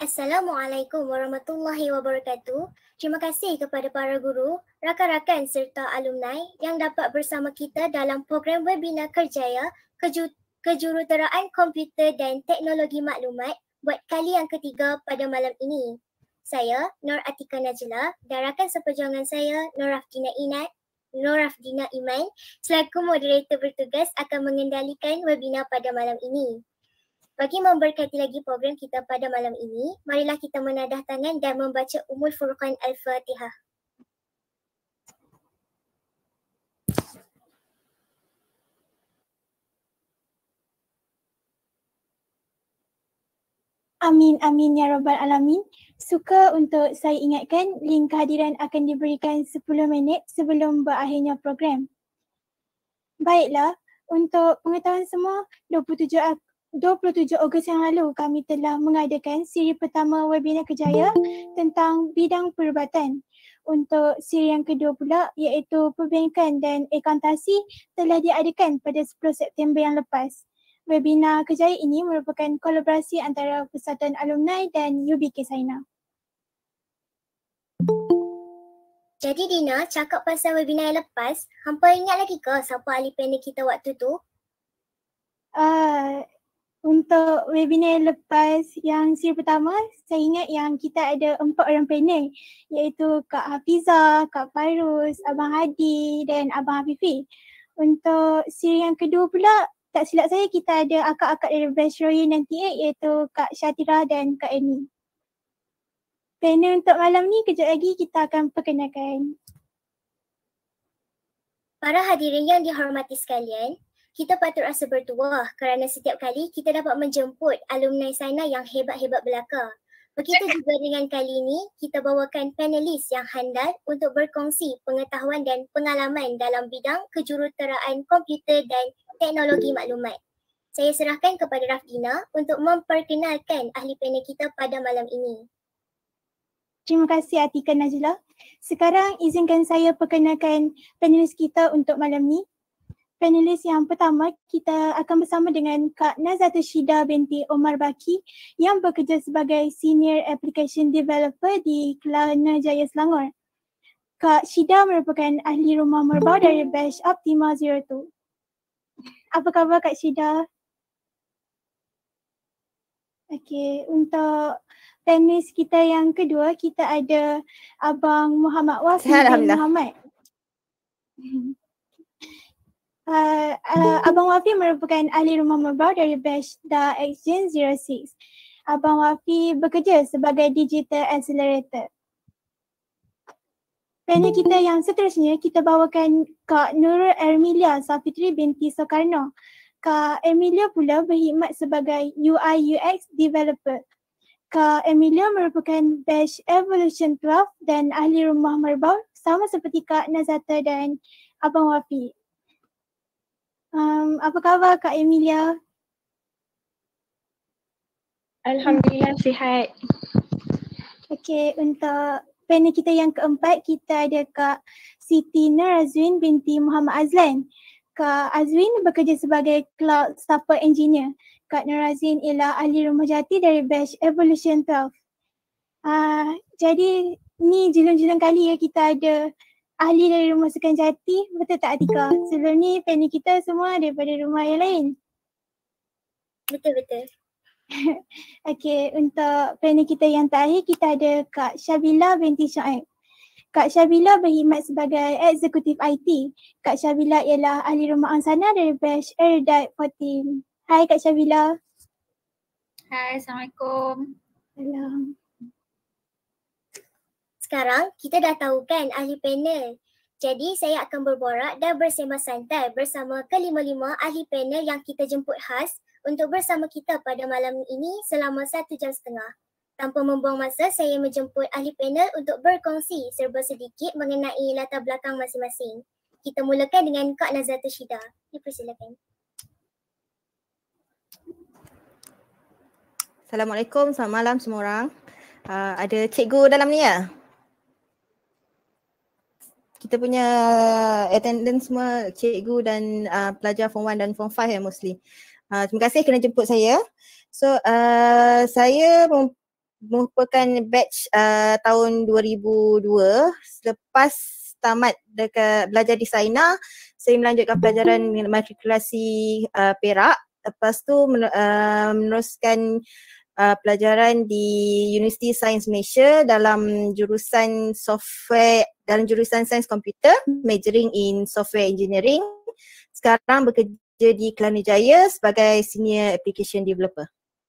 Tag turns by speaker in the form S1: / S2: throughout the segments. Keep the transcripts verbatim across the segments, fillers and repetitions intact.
S1: Assalamualaikum warahmatullahi wabarakatuh. Terima kasih kepada para guru, rakan-rakan serta alumni yang dapat bersama kita dalam program webinar kerjaya keju- kejuruteraan komputer dan teknologi maklumat buat kali yang ketiga pada malam ini. Saya, Nur Atika Najla, dan rakan seperjuangan saya, Nur Rafdina Inat, Nur Rafdina Iman, selaku moderator bertugas akan mengendalikan webinar pada malam ini. Bagi memberkati lagi program kita pada malam ini, marilah kita menadah tangan dan membaca Ummul Furqan Al-Fatihah.
S2: Amin, amin ya rabbal alamin. Suka untuk saya ingatkan link kehadiran akan diberikan sepuluh minit sebelum berakhirnya program. Baiklah, untuk pengetahuan semua, dua puluh tujuh dua puluh tujuh Ogos yang lalu kami telah mengadakan siri pertama webinar kerjaya tentang bidang perubatan. Untuk siri yang kedua pula iaitu perbankan dan akauntasi telah diadakan pada sepuluh September yang lepas. Webinar kerjaya ini merupakan kolaborasi antara Persatuan Alumni dan U B K Saina.
S1: Jadi Dina, cakap pasal webinar yang lepas, hampa ingat lagi ke siapa ahli panel kita waktu tu?
S2: Uh, Untuk webinar lepas yang siri pertama, saya ingat yang kita ada empat orang panel, iaitu Kak Hafiza, Kak Farus, Abang Hadi dan Abang Hafifi. Untuk siri yang kedua pula, tak silap saya kita ada akak-akak dari batch Roy sembilan puluh lapan iaitu Kak Syatira dan Kak Eni. Panel untuk malam ni kejap lagi kita akan perkenalkan.
S1: Para hadirin yang dihormati sekalian, kita patut rasa bertuah kerana setiap kali kita dapat menjemput alumni Saina yang hebat-hebat belaka. Begitu juga dengan kali ini, kita bawakan panelis yang handal untuk berkongsi pengetahuan dan pengalaman dalam bidang kejuruteraan komputer dan teknologi maklumat. Saya serahkan kepada Rafdina untuk memperkenalkan ahli panel kita pada malam ini.
S2: Terima kasih Atika Najla. Sekarang izinkan saya perkenalkan panelis kita untuk malam ni. Panelis yang pertama, kita akan bersama dengan Kak Nazata Shida binti Omar Baki yang bekerja sebagai Senior Application Developer di Kelana Jaya Selangor. Kak Shida merupakan ahli rumah merbau dari batch Optima zero two. Apa khabar Kak Shida? Okey, untuk panelis kita yang kedua, kita ada Abang Muhammad Wafi bin Muhammad. Uh, uh, Abang Wafi merupakan ahli rumah merbau dari batch D A X-Gen zero six. Abang Wafi bekerja sebagai Digital Accelerator. Panel kita yang seterusnya, kita bawakan Kak Nurul Ermilia Safitri binti Soekarno. Kak Emilia pula berkhidmat sebagai U I U X Developer. Kak Emilia merupakan batch Evolution twelve dan ahli rumah merbau sama seperti Kak Nazata dan Abang Wafi. Um, apa khabar Kak Emilia?
S3: Alhamdulillah sihat.
S2: Okey, untuk panel kita yang keempat, kita ada Kak Siti Nur Azwin binti Muhammad Azlan. Kak Azwin bekerja sebagai Cloud Support Engineer. Kak Nur Azwin ialah ahli rumah jati dari batch Evolution twelve. Uh, jadi ni julung-julung kali ya kita ada ahli dari rumah sukan jati, betul tak Atika? Sebelum ni panel kita semua daripada rumah yang lain.
S1: Betul-betul.
S2: Okey, untuk panel kita yang terakhir, kita ada Kak Syabila binti Syaib. Kak Syabila berkhidmat sebagai Eksekutif I T. Kak Syabila ialah ahli rumah angsana dari batch Erudite fourteen. Hai Kak Syabila.
S3: Hai, Assalamualaikum.
S2: Salam.
S1: Sekarang kita dah tahu kan ahli panel. Jadi saya akan berborak dan bersembah santai bersama kelima-lima ahli panel yang kita jemput khas untuk bersama kita pada malam ini selama satu jam setengah. Tanpa membuang masa, saya menjemput ahli panel untuk berkongsi serba sedikit mengenai latar belakang masing-masing. Kita mulakan dengan Kak Nazata Shida. Dipersilakan.
S4: Assalamualaikum, selamat malam semua orang. Uh, ada cikgu dalam ni ya? Kita punya attendance semua cikgu dan uh, pelajar form one dan form five ya mostly. Uh, terima kasih kerana jemput saya. So uh, saya merupakan batch uh, tahun dua ribu dua. Selepas tamat dekat belajar di Saina, saya melanjutkan pelajaran matrikulasi uh, Perak. Lepas tu men- uh, meneruskan uh, pelajaran di Universiti Sains Malaysia dalam jurusan software, dalam jurusan sains komputer, majoring in software engineering. Sekarang bekerja di Kelana Jaya sebagai senior application developer.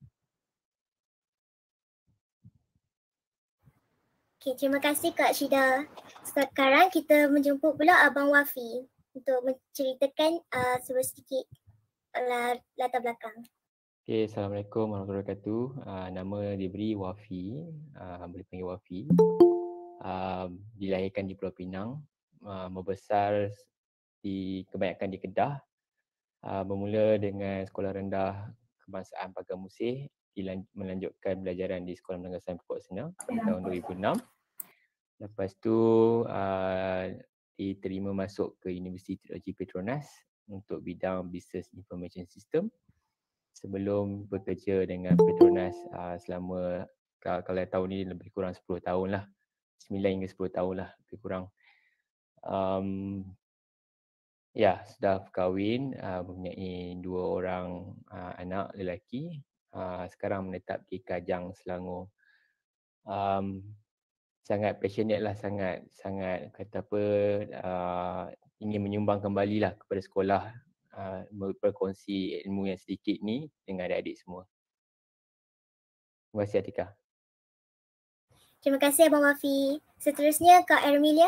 S1: Okay, terima kasih Kak Syida. Sekarang kita menjemput pula Abang Wafi untuk menceritakan uh, sedikit uh, latar belakang.
S5: Okay, Assalamualaikum warahmatullahi wabarakatuh. Uh, nama diberi Wafi, uh, boleh panggil Wafi. Uh, dilahirkan di Pulau Pinang, uh, membesar di kebanyakan di Kedah. Uh, bermula dengan sekolah rendah kebangsaan Pagar Musih, dilan- melanjutkan belajaran di Sekolah Menengah Sains Pokok Senang pada tahun dua ribu enam. Lepas tu uh, diterima masuk ke Universiti Teknologi Petronas untuk bidang Business Information System. Sebelum bekerja dengan Petronas uh, selama, kalau tahun ni lebih kurang sepuluh tahun lah, sembilan hingga sepuluh tahun lah lebih kurang. Um, ya, sudah berkahwin, uh, mempunyai dua orang uh, anak lelaki. Uh, sekarang menetap di Kajang, Selangor. Um, sangat passionate lah, sangat sangat kata apa, uh, ingin menyumbang kembali lah kepada sekolah, uh, berkongsi ilmu yang sedikit ni dengan adik-adik semua. Terima kasih Atika.
S1: Terima kasih Abang Wafi. Seterusnya Kak Ermilia.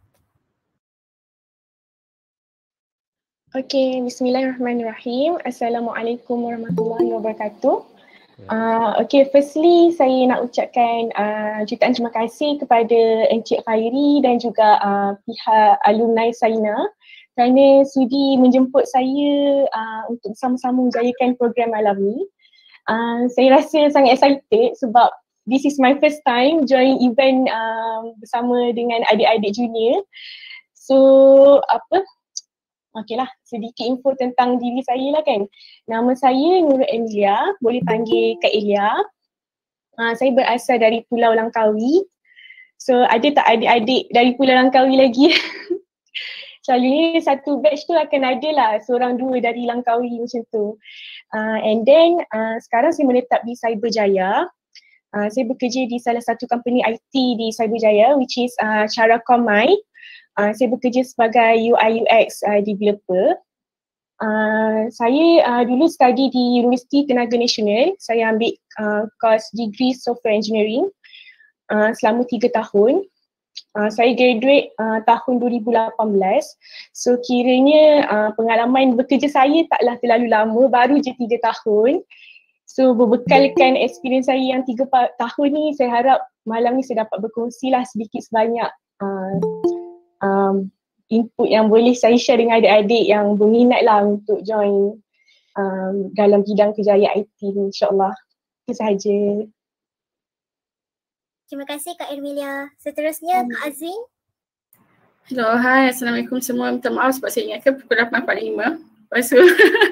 S3: Okay, bismillahirrahmanirrahim. Assalamualaikum warahmatullahi wabarakatuh. Uh, okay, firstly saya nak ucapkan uh, jutaan terima kasih kepada Encik Khairi dan juga uh, pihak alumni Saina kerana sudi menjemput saya uh, untuk sama-sama menjayakan program malam ni. Uh, saya rasa sangat excited sebab this is my first time join event uh, bersama dengan adik-adik junior. So apa? Okey lah, sedikit info tentang diri saya lah kan. Nama saya Nurul Emilia, boleh panggil Kak Elia. Uh, saya berasal dari Pulau Langkawi. So ada tak adik-adik dari Pulau Langkawi lagi? Selalunya satu batch tu akan ada lah seorang dua dari Langkawi macam tu. Uh, and then uh, sekarang saya menetap di Cyberjaya. Uh, saya bekerja di salah satu company I T di Cyberjaya which is uh, Caracom My. Uh, saya bekerja sebagai U I U X uh, developer. Uh, saya uh, dulu study di Universiti Tenaga Nasional. Saya ambil uh, course degree software engineering uh, selama tiga tahun. Uh, saya graduate uh, tahun dua ribu lapan belas. So kiranya uh, pengalaman bekerja saya taklah terlalu lama, baru je tiga tahun. So berbekalkan experience saya yang tiga tahun ni, saya harap malam ni saya dapat berkongsi lah sedikit sebanyak uh, Um, input yang boleh saya share dengan adik-adik yang berminat lah untuk join um, dalam bidang kejayaan I T ni, insyaAllah. Itu sahaja.
S1: Terima kasih Kak Ermilia. Seterusnya Kak Azwin.
S6: Hello, hai, Assalamualaikum semua. Minta maaf sebab saya ingatkan pukul lapan empat puluh lima. Lepas tu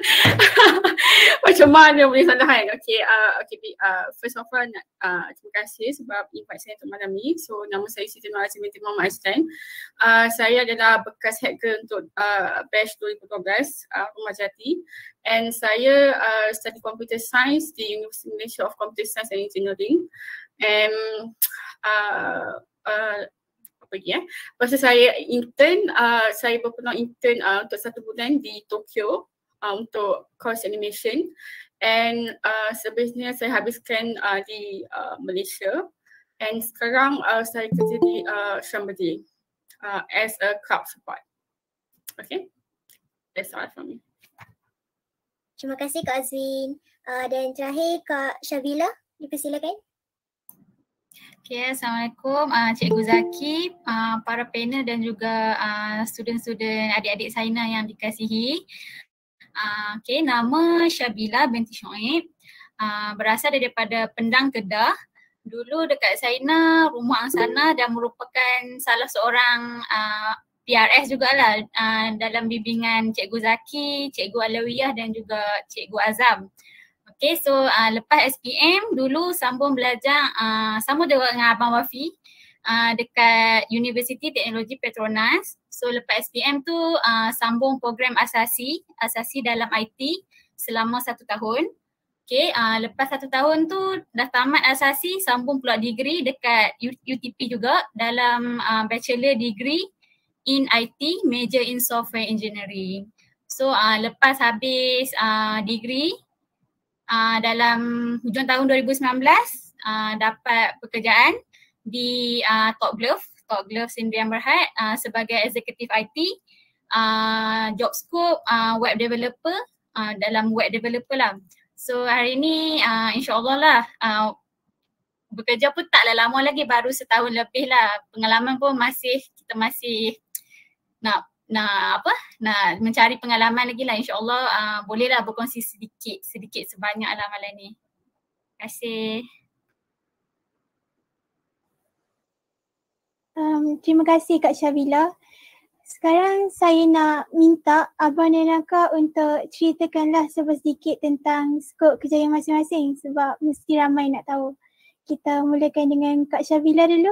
S6: macam mana boleh salah kan? Okay, uh, okay, uh, first of all nak, uh, terima kasih sebab invite saya untuk malam ni. So nama saya Siti Nur Azim binti Muhammad Aislan. Uh, saya adalah bekas head girl untuk uh, batch dua ribu dua belas uh, Rumah Jati. And saya uh, study computer science di University Malaysia of Computer Science and Engineering. And uh, uh, lagi eh. Lepas tu saya intern, uh, saya berpeluang intern uh, untuk satu bulan di Tokyo uh, untuk course animation. And uh, sebenarnya saya habiskan uh, di uh, Malaysia. And sekarang uh, saya kerja di uh, Shambadi uh, as a crowd support. Okay, that's all from me.
S1: Terima kasih Kak Azwin. Uh, dan terakhir Kak Syabila, dipersilakan.
S7: Okay, Assalamualaikum uh, Cikgu Zaki, uh, para panel dan juga uh, student-student adik-adik Saina yang dikasihi. Uh, okay, nama Syabila binti Shoaib, uh, berasal daripada Pendang, Kedah. Dulu dekat Saina, rumah angsana dan merupakan salah seorang uh, P R S jugalah uh, dalam bimbingan Cikgu Zaki, Cikgu Alawiyah dan juga Cikgu Azam. Okay, so uh, lepas S P M dulu sambung belajar, uh, sambung juga dengan Abang Wafi uh, dekat Universiti Teknologi Petronas. So lepas S P M tu uh, sambung program asasi, asasi dalam I T selama satu tahun. Okay, uh, lepas satu tahun tu dah tamat asasi, sambung pula degree dekat U T P juga dalam uh, bachelor degree in I T, major in software engineering. So uh, lepas habis uh, degree uh, dalam hujung tahun dua ribu sembilan belas uh, dapat pekerjaan di uh, Top Glove, Top Glove Sdn Bhd uh, sebagai executive I T, uh, job scope uh, web developer, uh, dalam web developer lah. So hari ni uh, insyaAllah lah uh, bekerja pun taklah lama lagi, baru setahun lebih lah. Pengalaman pun masih, kita masih nak nak apa, nak mencari pengalaman lagi lah. InsyaAllah uh, bolehlah berkongsi sedikit, sedikit sebanyak lah malam ni. Terima kasih.
S2: Um, terima kasih Kak Syabila. Sekarang saya nak minta Abang dan Akak untuk ceritakanlah sedikit tentang skop kerjaya masing-masing sebab mesti ramai nak tahu. Kita mulakan dengan Kak Syabila dulu.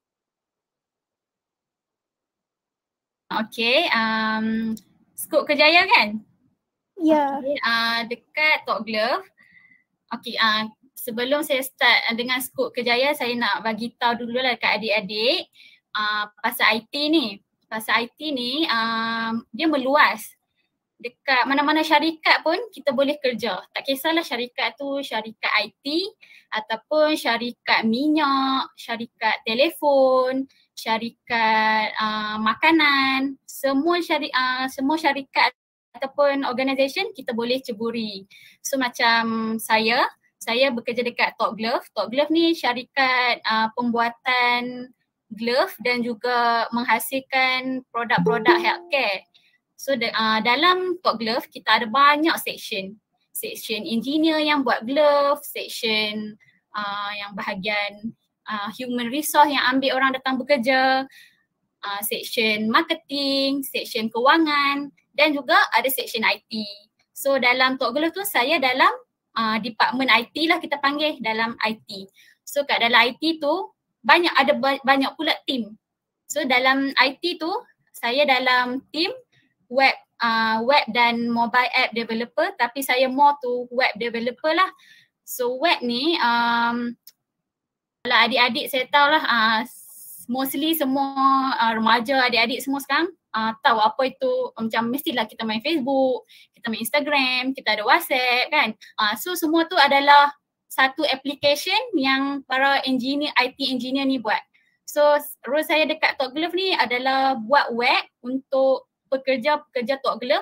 S7: Okay, um, skop kerjaya kan?
S2: Ya.
S7: Okay, uh, dekat Top Glove. Okay, uh, sebelum saya start dengan skop kerjaya, saya nak bagi tahu dulu lah dekat adik-adik uh, pasal I T ni. Pasal I T ni um, dia meluas. Dekat mana-mana syarikat pun kita boleh kerja. Tak kisahlah syarikat tu syarikat I T ataupun syarikat minyak, syarikat telefon, syarikat uh, makanan, semua syari uh, semua syarikat ataupun organisation kita boleh ceburi. So macam saya, saya bekerja dekat Top Glove. Top Glove ni syarikat uh, pembuatan glove dan juga menghasilkan produk-produk healthcare. So de, uh, dalam Top Glove kita ada banyak section. Section engineer yang buat glove, section uh, yang bahagian uh, human resource yang ambil orang datang bekerja, uh, section marketing, section kewangan dan juga ada section I T. So dalam Top Glove tu saya dalam uh, department I T lah kita panggil, dalam I T. So kat dalam I T tu banyak ada banyak pula team. So dalam I T tu saya dalam team web uh, web dan mobile app developer, tapi saya more to web developer lah. So web ni um, kalau adik-adik saya tahu lah uh, mostly semua uh, remaja adik-adik semua sekarang uh, tahu apa itu, macam mestilah kita main Facebook, kita main Instagram, kita ada WhatsApp kan. Uh, so semua tu adalah satu application yang para engineer, I T engineer ni buat. So role saya dekat Top Glove ni adalah buat web untuk pekerja-pekerja Top Glove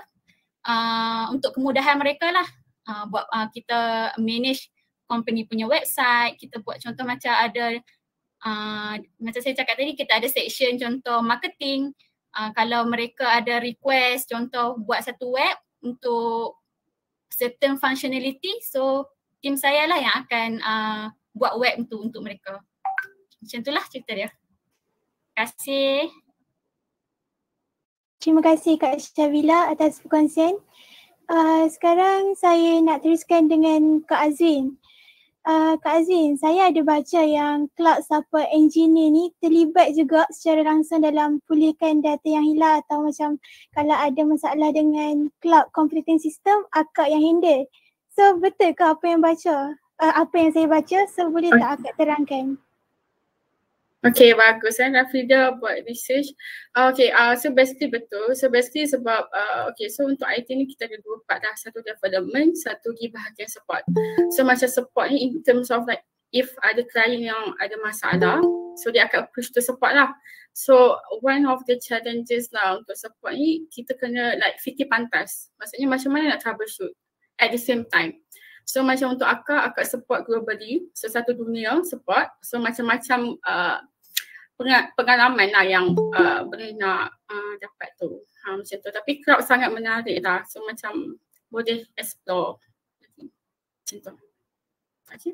S7: uh, untuk kemudahan mereka lah. Uh, buat uh, kita manage company punya website, kita buat contoh macam ada uh, macam saya cakap tadi, kita ada section contoh marketing. Uh, kalau mereka ada request contoh buat satu web untuk certain functionality, so tim saya lah yang akan uh, buat web untuk untuk mereka. Macam itulah cerita dia. Terima kasih.
S2: Terima kasih Kak Syabila atas perkongsian. Uh, sekarang saya nak teruskan dengan Kak Azwin. Uh, Kak Azwin, saya ada baca yang cloud support engineer ni terlibat juga secara langsung dalam pulihkan data yang hilang atau macam kalau ada masalah dengan cloud computing system, akak yang handle. So betul ke apa yang baca? Uh, apa yang saya baca? So boleh tak akak terangkan?
S6: Okay, bagus kan Rafida buat research. Uh, okay, uh, so basically betul. So basically sebab, uh, okay, so untuk I T ni kita ada dua part dah. Satu development, satu lagi bahagian support. So macam support ni in terms of like if ada client yang ada masalah, so dia akan push to support lah. So one of the challenges lah untuk support ni, kita kena like fikir pantas. Maksudnya macam mana nak troubleshoot at the same time. So macam untuk akak, akak support globally, so satu dunia support. So macam-macam uh, pengalaman lah yang uh, boleh nak uh, dapat tu. Ha, macam tu. Tapi crowd sangat menarik lah. So macam boleh explore. Macam tu. Okay.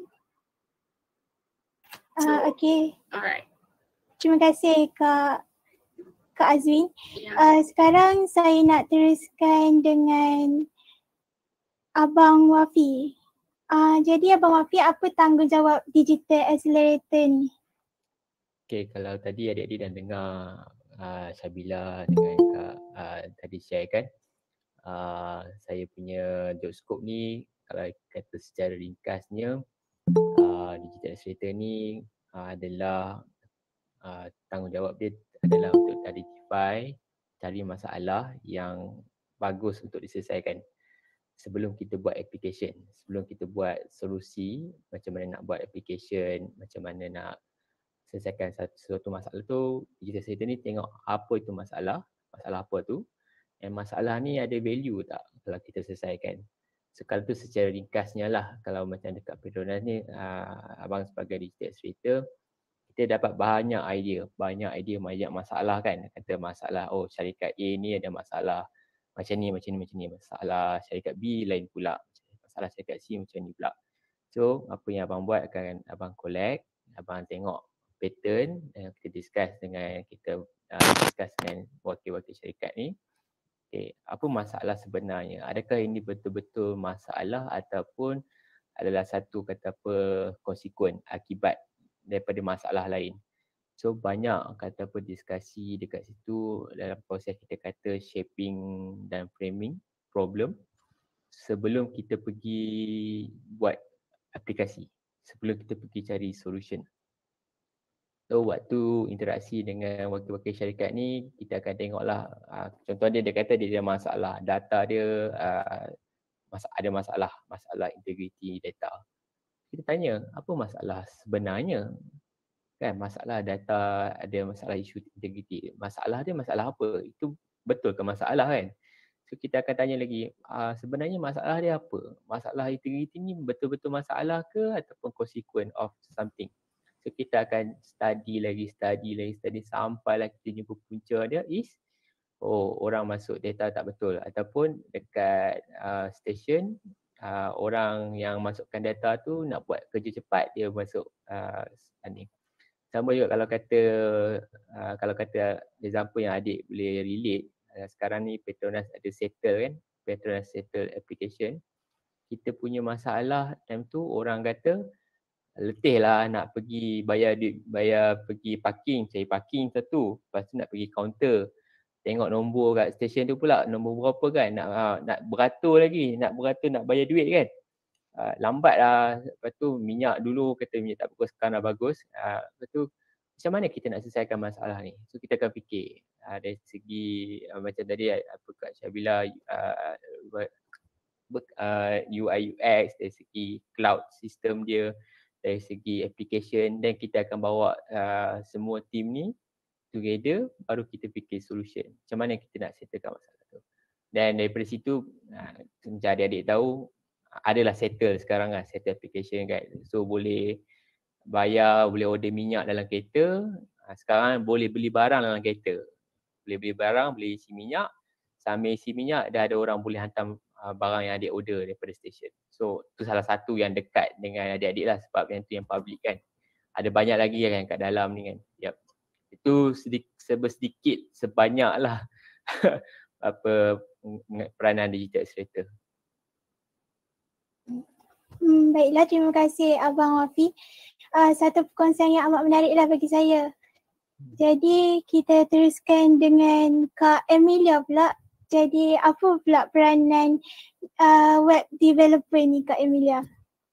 S2: So, uh, okay.
S6: Alright.
S2: Terima kasih Kak Kak Azwin.
S6: Yeah.
S2: Uh, sekarang saya nak teruskan dengan Abang Wafi. Uh, jadi Abang Wafi, apa tanggungjawab Digital Accelerator ni?
S5: Okay, kalau tadi adik-adik dah dengar uh, Syabila dengan Kak uh, tadi share kan, uh, saya punya job scope ni kalau kata secara ringkasnya, uh, Digital Accelerator ni uh, adalah uh, tanggungjawab dia adalah untuk identify, cari masalah yang bagus untuk diselesaikan sebelum kita buat application, sebelum kita buat solusi, macam mana nak buat application, macam mana nak selesaikan satu, suatu masalah tu. Digital Accelerator ni tengok apa itu masalah, masalah apa tu, dan masalah ni ada value tak kalau kita selesaikan. So kalau tu secara ringkasnya lah, kalau macam dekat Petronas ni, uh, abang sebagai Digital Accelerator, kita dapat banyak idea, banyak idea, banyak masalah kan. Kata masalah, oh syarikat A ni ada masalah macam ni, macam ni, macam ni. Masalah syarikat B lain pula. Masalah syarikat C macam ni pula. So apa yang abang buat akan abang collect, abang tengok pattern dan kita discuss dengan kita uh, discuss dengan wakil-wakil syarikat ni. Okay, apa masalah sebenarnya? Adakah ini betul-betul masalah ataupun adalah satu kata apa konsekuen, akibat daripada masalah lain. So banyak kata apa diskusi dekat situ dalam proses kita kata shaping dan framing problem sebelum kita pergi buat aplikasi, sebelum kita pergi cari solution. So waktu interaksi dengan wakil-wakil syarikat ni, kita akan tengoklah uh, contoh dia, dia kata dia ada masalah data dia, uh, mas- ada masalah masalah integriti data. Kita tanya apa masalah sebenarnya? Kan masalah data, ada masalah isu integriti. Masalah dia masalah apa? Itu betul ke masalah kan? So kita akan tanya lagi, uh, sebenarnya masalah dia apa? Masalah integriti ni betul-betul masalah ke ataupun consequence of something? So kita akan study lagi, study lagi, study sampailah kita jumpa punca dia is, oh orang masuk data tak betul ataupun dekat uh, station, uh, orang yang masukkan data tu nak buat kerja cepat, dia masuk uh, ni. Sama juga kalau kata uh, kalau kata example yang adik boleh relate, uh, sekarang ni Petronas ada settle kan, Petronas settle application. Kita punya masalah time tu orang kata letih lah nak pergi bayar duit, bayar pergi parking, cari parking satu, lepas tu nak pergi counter, tengok nombor kat stesen tu pula nombor berapa kan, nak uh, nak beratur lagi, nak beratur nak bayar duit kan. Uh, lambat lah, lepas tu minyak dulu kata minyak tak bagus, sekarang dah bagus. Uh, lepas tu macam mana kita nak selesaikan masalah ni? So kita akan fikir uh, dari segi uh, macam tadi apa Kak Syabila uh, uh, U I U X, dari segi cloud system dia, dari segi application, dan kita akan bawa uh, semua team ni together, baru kita fikir solution. Macam mana kita nak settlekan masalah tu. Dan daripada situ uh, macam adik-adik tahu, adalah settle sekarang lah, settle application kan. So boleh bayar, boleh order minyak dalam kereta. Sekarang boleh beli barang dalam kereta. Boleh beli barang, boleh isi minyak. Sambil isi minyak, dah ada orang boleh hantar barang yang adik order daripada stesen. So tu salah satu yang dekat dengan adik-adik lah, sebab yang tu yang public kan. Ada banyak lagi yang kat dalam ni kan. Yep. Itu sedikit, sedikit sebanyak lah apa peranan Digital Accelerator.
S2: Hmm, baiklah, terima kasih Abang Wafi. Uh, satu perkongsian yang amat menariklah bagi saya. Jadi kita teruskan dengan Kak Emilia pula. Jadi apa pula peranan uh, web developer ni Kak Emilia?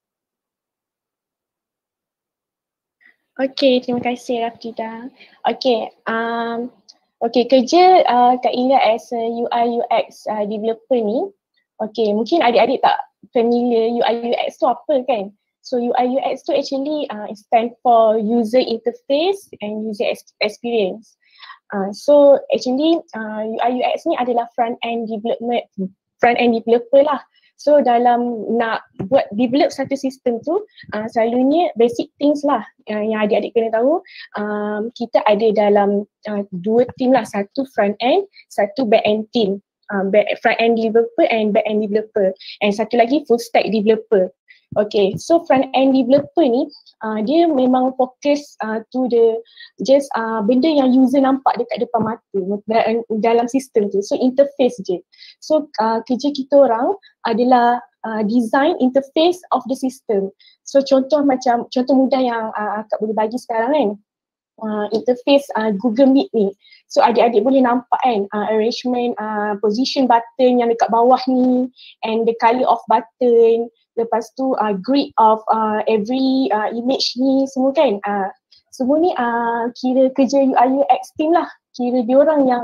S3: Okay, terima kasih Rafida. Okay, um, okay kerja uh, Kak Emilia as a U I U X uh, developer ni. Okay, mungkin adik-adik tak familiar U I U X tu apa kan. So U I U X tu actually uh, stand for user interface and user experience. Uh, so actually uh, U I U X ni adalah front end development, front end developer lah. So dalam nak buat develop satu sistem tu, uh, selalunya basic things lah uh, yang adik-adik kena tahu. Um, kita ada dalam uh, dua team lah, satu front end, satu back end team. Um, back, front end developer and back end developer, and satu lagi full stack developer. Okay, so front end developer ni uh, dia memang fokus uh, to the just uh, benda yang user nampak dekat depan mata dalam sistem tu, so interface je. So uh, kerja kita orang adalah uh, design interface of the system. So contoh macam, contoh mudah yang uh, akak boleh bagi sekarang kan, uh, interface uh, Google Meet ni. So adik-adik boleh nampak kan uh, arrangement uh, position button yang dekat bawah ni and the colour of button, lepas tu uh, grid of uh, every uh, image ni semua kan. Uh, semua ni uh, kira kerja U I U X team lah, kira diorang yang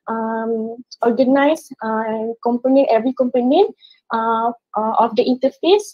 S3: um, organize uh, component, every component uh, uh, of the interface.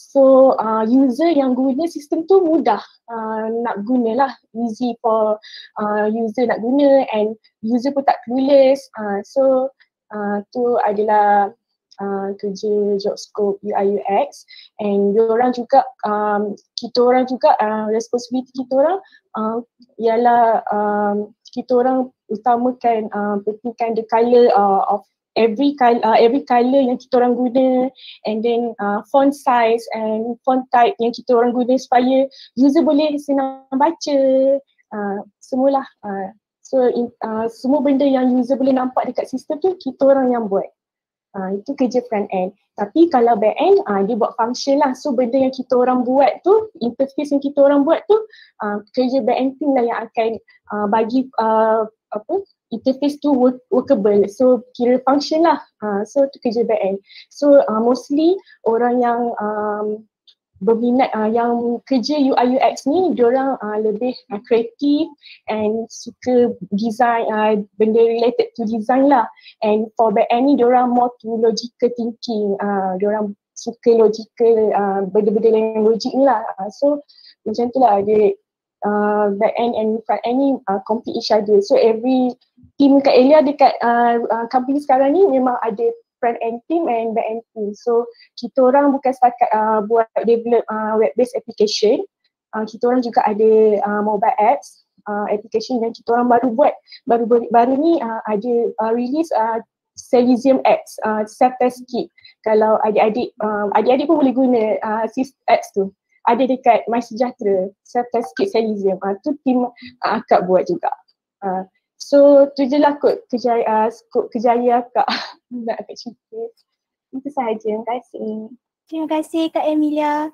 S3: So uh, user yang guna sistem tu mudah uh, nak guna lah, easy for uh, user nak guna and user pun tak clueless. Uh, so uh, tu adalah uh, kerja job scope U I U X and diorang juga, um, kita orang juga uh, responsibility kita orang uh, ialah um, kita orang utamakan uh, pentingkan the colour uh, of every color, uh, every color yang kita orang guna and then uh, font size and font type yang kita orang guna supaya user boleh senang baca, uh, semualah. Uh, so in, uh, semua benda yang user boleh nampak dekat sistem tu kita orang yang buat. Uh, itu kerja front end. Tapi kalau back end, uh, dia buat function lah. So benda yang kita orang buat tu, interface yang kita orang buat tu, uh, kerja back end team lah yang akan uh, bagi uh, apa interface tu work, workable, so kira function lah. Uh, so tu kerja back end. So uh, mostly orang yang um, berminat uh, yang kerja U I U X ni, diorang uh, lebih uh, kreatif and suka design, uh, benda related to design lah. And for back end ni diorang more to logical thinking, uh, diorang suka logical, uh, benda-benda yang logik ni lah. Uh, so macam tu lah dia. Uh, back end and front end ni uh, complete each other. So every team kat Elia dekat uh, uh, company sekarang ni memang ada front end team and back end team. So kita orang bukan setakat uh, buat develop uh, web based application, uh, kita orang juga ada uh, mobile apps, uh, application yang kita orang baru buat. Baru baru ni uh, ada uh, release uh, Selenium apps, uh, self test kit. Kalau adik-adik uh, adik-adik pun boleh guna uh, apps tu. Ada dekat MySejahtera, self-test kit Selenium. Uh, tu tim uh, akak buat juga. Uh, so tu je lah kot kejaya, uh, skop kejaya akak. Nak akak cerita. Itu sahaja. Terima kasih.
S2: Terima kasih Kak Emilia.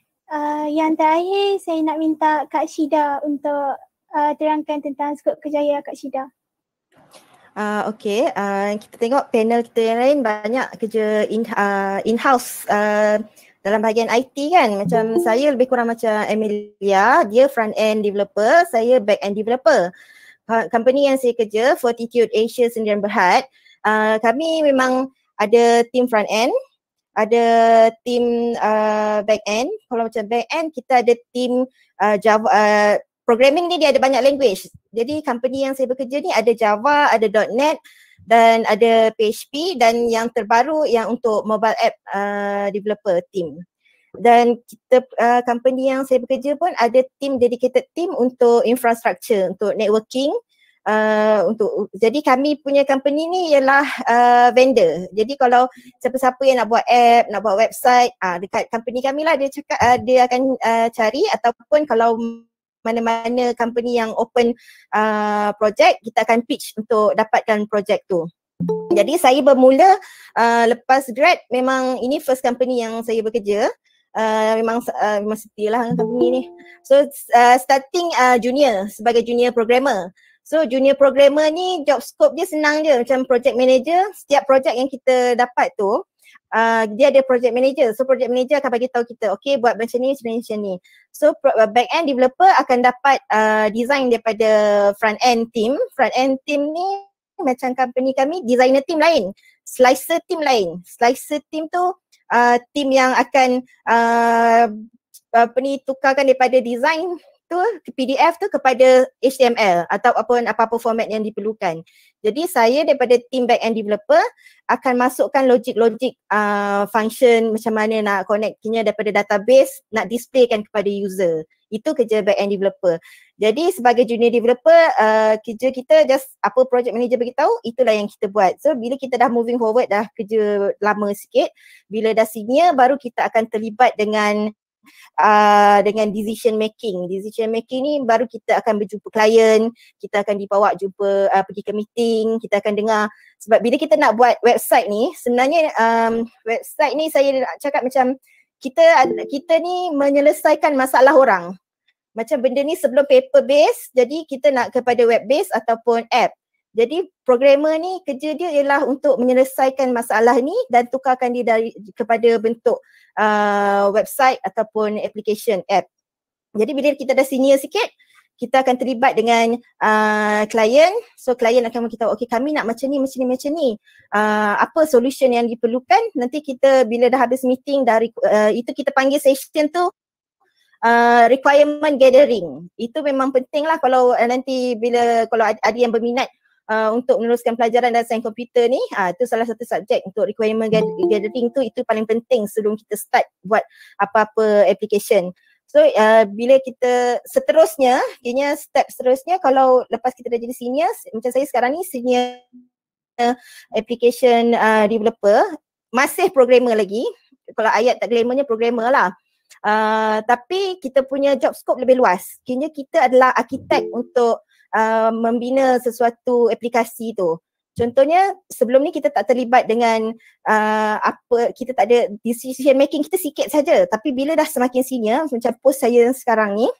S2: Uh, yang terakhir saya nak minta Kak Syida untuk uh, terangkan tentang skop kejaya Kak Syida.
S4: Uh, okay, uh, kita tengok panel kita yang lain banyak kerja in, uh, in-house uh, dalam bahagian I T kan. Macam saya lebih kurang macam Emilia, dia front end developer, saya back end developer. Company yang saya kerja, Fortitude Asia Sdn Bhd, uh, kami memang ada team front end, ada team uh, back end. Kalau macam back end, kita ada team uh, Java, uh, programming ni dia ada banyak language. Jadi company yang saya bekerja ni ada Java, ada .net dan ada P H P dan yang terbaru yang untuk mobile app uh, developer team. Dan kita uh, company yang saya bekerja pun ada team dedicated team untuk infrastructure, untuk networking. Uh, untuk jadi kami punya company ni ialah uh, vendor. Jadi kalau siapa-siapa yang nak buat app, nak buat website, uh, dekat company kami lah dia cakap uh, dia akan uh, cari, ataupun kalau mana-mana company yang open uh, project, kita akan pitch untuk dapatkan project tu. Jadi saya bermula uh, lepas grad, memang ini first company yang saya bekerja. Uh, memang uh, memang setia lah dengan company ni. So uh, starting uh, junior, sebagai junior programmer. So junior programmer ni job scope dia senang je, macam project manager. Setiap project yang kita dapat tu Uh, dia ada project manager. So project manager akan bagi tahu kita, okay buat macam ni, macam ni. So back end developer akan dapat uh, design daripada front end team. Front end team ni macam company kami, designer team lain, slicer team lain. Slicer team tu uh, team yang akan uh, apa ni tukarkan daripada design tu P D F tu kepada H T M L atau apa-apa format yang diperlukan. Jadi saya daripada team back end developer akan masukkan logik-logik uh, function macam mana nak connectnya daripada database, nak displaykan kepada user. Itu kerja back end developer. Jadi sebagai junior developer, uh, kerja kita just apa project manager beritahu, itulah yang kita buat. So bila kita dah moving forward, dah kerja lama sikit, bila dah senior baru kita akan terlibat dengan uh, dengan decision making. Decision making ni baru kita akan berjumpa klien, kita akan dibawa jumpa uh, pergi ke meeting, kita akan dengar. Sebab bila kita nak buat website ni, sebenarnya um, website ni saya nak cakap macam kita kita ni menyelesaikan masalah orang. Macam benda ni sebelum paper based, jadi kita nak kepada web based ataupun app. Jadi programmer ni kerja dia ialah untuk menyelesaikan masalah ni dan tukarkan dia dari kepada bentuk uh, website ataupun application app. Jadi bila kita dah senior sikit, kita akan terlibat dengan uh, klien. So klien akan beritahu, okey kami nak macam ni, macam ni, macam ni. Uh, apa solution yang diperlukan? Nanti kita bila dah habis meeting, dari uh, itu kita panggil session tu uh, requirement gathering. Itu memang penting lah kalau uh, nanti bila kalau ada, ada yang berminat Uh, untuk meneruskan pelajaran dalam sains komputer ni, uh, itu salah satu subjek untuk requirement gathering tu, itu paling penting sebelum kita start buat apa-apa application. So uh, bila kita seterusnya, kira step seterusnya kalau lepas kita dah jadi senior, macam saya sekarang ni senior uh, application uh, developer, masih programmer lagi. Kalau ayat tak glamournya programmer lah. Uh, tapi kita punya job scope lebih luas. Kira kita adalah arkitek untuk Uh, membina sesuatu aplikasi tu. Contohnya sebelum ni kita tak terlibat dengan uh, apa, kita tak ada decision making, kita sikit saja. Tapi bila dah semakin senior, macam post saya sekarang ni,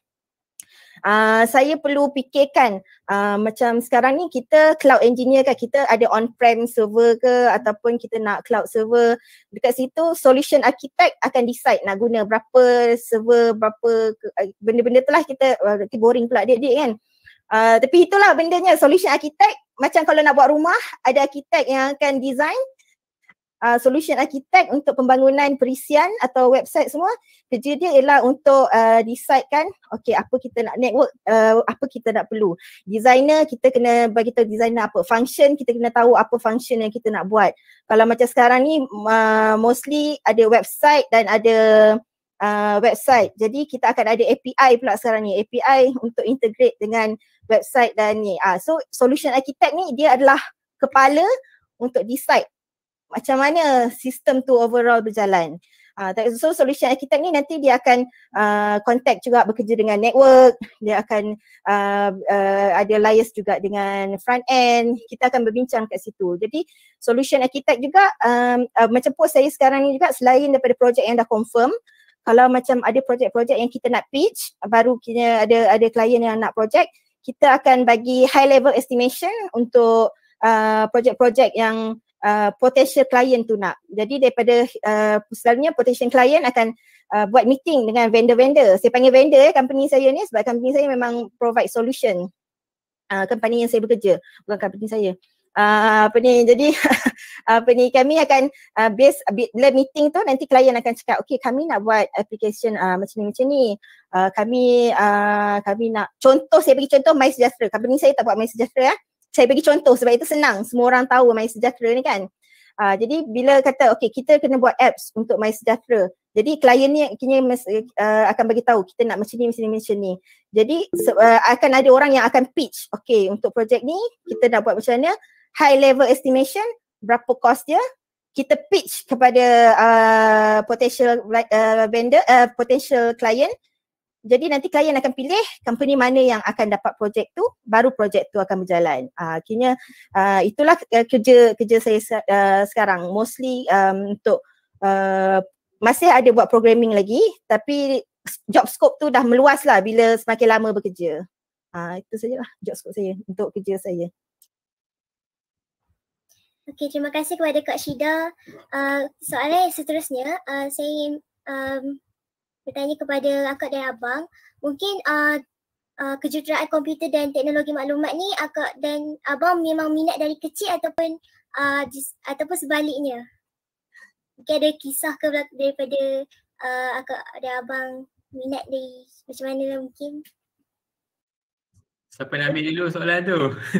S4: uh, saya perlu fikirkan uh, macam sekarang ni kita cloud engineer kan, kita ada on-prem server ke ataupun kita nak cloud server. Dekat situ solution architect akan decide nak guna berapa server, berapa benda-benda tu lah. Kita uh, boring pula adik-adik kan. Uh, tapi itulah bendanya, solution architect. Macam kalau nak buat rumah, ada architect yang akan design. Uh, solution architect untuk pembangunan perisian atau website semua, kerja dia ialah untuk uh, decide kan, okay apa kita nak network, uh, apa kita nak perlu. Designer, kita kena bagi tahu designer apa function, kita kena tahu apa function yang kita nak buat. Kalau macam sekarang ni uh, mostly ada website dan ada uh, website. Jadi kita akan ada A P I pula sekarang ni, A P I untuk integrate dengan website dan ni. Ah, so solution architect ni dia adalah kepala untuk decide macam mana sistem tu overall berjalan. Ah, so solution architect ni nanti dia akan uh, contact juga, bekerja dengan network, dia akan uh, uh, ada liaise juga dengan front end. Kita akan berbincang kat situ. Jadi solution architect juga um, uh, macam post saya sekarang ni juga, selain daripada projek yang dah confirm, kalau macam ada projek-projek yang kita nak pitch, baru kita ada ada klien yang nak projek, kita akan bagi high level estimation untuk uh, projek-projek yang uh, potential client tu nak. Jadi daripada uh, selalunya potential client akan uh, buat meeting dengan vendor-vendor. Saya panggil vendor eh, company saya ni, sebab company saya memang provide solution. Uh, company yang saya bekerja, bukan company saya. Uh, apa ni, jadi apa ni, kami akan uh, base bila meeting tu nanti klien akan cakap, okay kami nak buat application uh, macam ni macam ni. Uh, kami uh, kami nak contoh, saya bagi contoh MySejahtera. Company saya tak buat MySejahtera, eh. Saya bagi contoh sebab itu senang, semua orang tahu MySejahtera ni kan. Uh, jadi bila kata okay kita kena buat apps untuk MySejahtera, jadi klien ni kini uh, akan bagi tahu kita nak macam ni macam ni macam ni. Jadi uh, akan ada orang yang akan pitch, okay untuk projek ni kita nak buat macam mana, high level estimation, berapa cost dia, kita pitch kepada uh, potential uh, vendor, uh, potential client. Jadi nanti klien akan pilih company mana yang akan dapat projek tu, baru projek tu akan berjalan. Uh, akhirnya uh, itulah uh, kerja kerja saya uh, sekarang. Mostly um, untuk uh, masih ada buat programming lagi, tapi job scope tu dah meluas lah bila semakin lama bekerja. Uh, itu sajalah job scope saya untuk kerja saya.
S1: Okey, terima kasih kepada Kak Syida. Uh, soalan yang seterusnya, uh, saya ingin um, bertanya kepada akak dan abang. Mungkin uh, uh, kejuruteraan komputer dan teknologi maklumat ni akak dan abang memang minat dari kecil ataupun uh, just, ataupun sebaliknya? Mungkin ada kisah ke daripada uh, akak dan abang minat dari macam mana mungkin?
S5: Siapa nak ambil dulu soalan tu?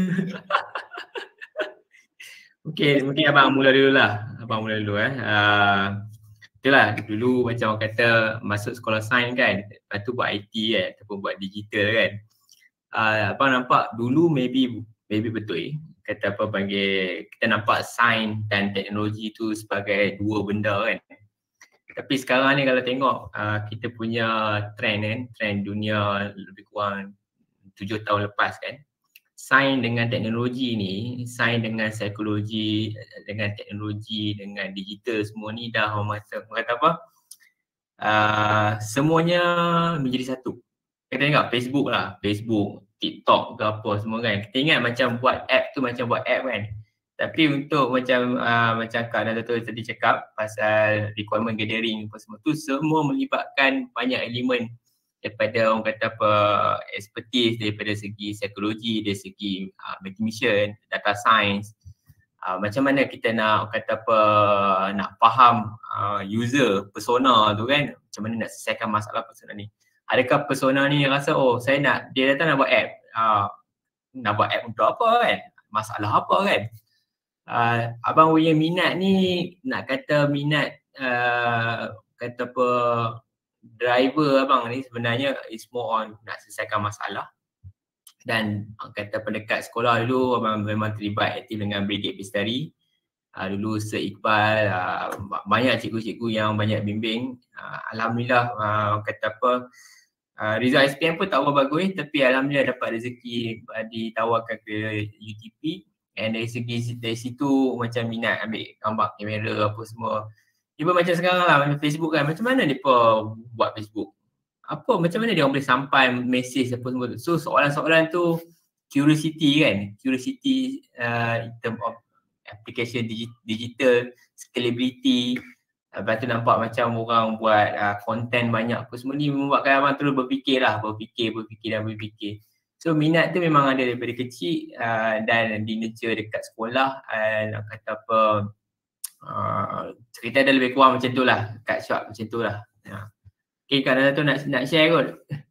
S5: Okey, mungkin abang mula dulu lah. Abang mula dulu eh. Uh, itulah dulu macam orang kata masuk sekolah sains kan, lepas tu buat I T kan ataupun buat digital kan. Uh, abang nampak dulu maybe maybe betul eh. Kata apa panggil, kita nampak sains dan teknologi tu sebagai dua benda kan. Tapi sekarang ni kalau tengok uh, kita punya trend kan, trend dunia lebih kurang tujuh tahun lepas kan, sains dengan teknologi ni, sains dengan psikologi, dengan teknologi, dengan digital semua ni dah orang kata, orang kata apa, uh, semuanya menjadi satu. Kita tengok Facebook lah, Facebook, TikTok ke apa semua kan. Kita ingat macam buat app tu macam buat app kan. Tapi untuk macam uh, macam Kak Nada tu tadi cakap pasal requirement gathering apa semua tu, semua melibatkan banyak elemen daripada orang kata apa expertise daripada segi psikologi, dari segi uh, mathematician, data science. Uh, macam mana kita nak kata apa nak faham uh, user persona tu kan, macam mana nak selesaikan masalah persona ni. Adakah persona ni rasa oh saya nak, dia datang nak buat app, uh, nak buat app untuk apa kan, masalah apa kan. Uh, abang punya minat ni nak kata minat uh, kata apa driver abang ni sebenarnya is more on nak selesaikan masalah. Dan kata pendekat sekolah dulu abang memang terlibat aktif dengan Brigade Pestari. Uh, dulu Sir Iqbal, uh, banyak cikgu-cikgu yang banyak bimbing. Uh, Alhamdulillah uh, kata apa uh, result S P M pun tak apa bagus, tapi Alhamdulillah dapat rezeki uh, ditawarkan ke U T P. And dari segi dari situ macam minat ambil gambar kamera apa semua. Dia pun macam sekarang lah macam Facebook kan, macam mana dia buat Facebook? Apa, macam mana dia orang boleh sampai mesej apa semua tu. So soalan-soalan tu curiosity kan, curiosity uh, in term of application digi- digital, scalability. Lepas tu nampak macam orang buat uh, content banyak apa semua ni membuatkan abang terus berfikir lah, berfikir, berfikir dan berfikir. So minat tu memang ada daripada kecil uh, dan di nurture dekat sekolah. Uh, kata apa, uh, cerita dah lebih kurang macam tu lah, kat short macam tu lah. Ya. Okay, Kak Nada tu nak, nak share kot.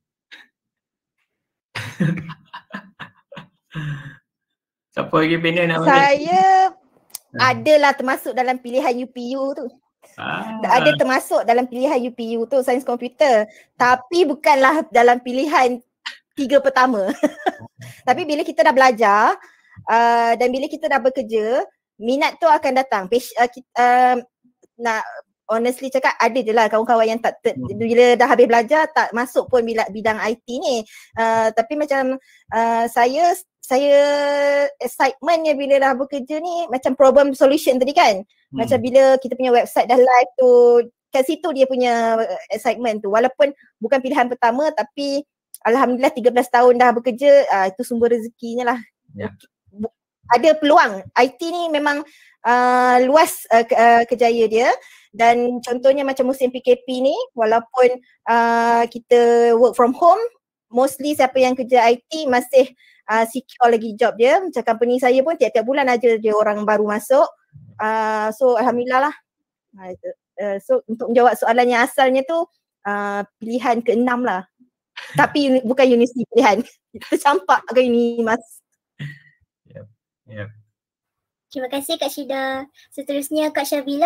S5: Siapa lagi panel nak
S4: Saya balik? Adalah termasuk dalam pilihan U P U tu. Ah. Ada termasuk dalam pilihan U P U tu, sains komputer. Tapi bukanlah dalam pilihan tiga pertama. Tapi bila kita dah belajar uh, dan bila kita dah bekerja, minat tu akan datang. Pes- uh, kita, uh, nak honestly cakap ada je lah kawan-kawan yang tak ter- bila dah habis belajar tak masuk pun bila bidang I T ni. Uh, tapi macam uh, saya saya excitementnya bila dah bekerja ni macam problem solution tadi kan. Hmm. Macam bila kita punya website dah live tu, kat situ dia punya excitement tu. Walaupun bukan pilihan pertama tapi Alhamdulillah tiga belas tahun dah bekerja, uh, itu sumber rezekinya lah. Yeah. Ada peluang. I T ni memang uh, luas uh, ke, uh, kejaya dia. Dan contohnya macam musim P K P ni, walaupun uh, kita work from home, mostly siapa yang kerja I T masih uh, secure lagi job dia. Macam company saya pun tiap-tiap bulan aja dia orang baru masuk. Uh, so Alhamdulillah lah. Uh, so untuk menjawab soalan yang asalnya tu, uh, pilihan keenam lah. Tapi uni, bukan universiti pilihan. Tercampak ke ini mas.
S5: Yep. Yep.
S1: Terima kasih Kak Syida. Seterusnya Kak Syabila.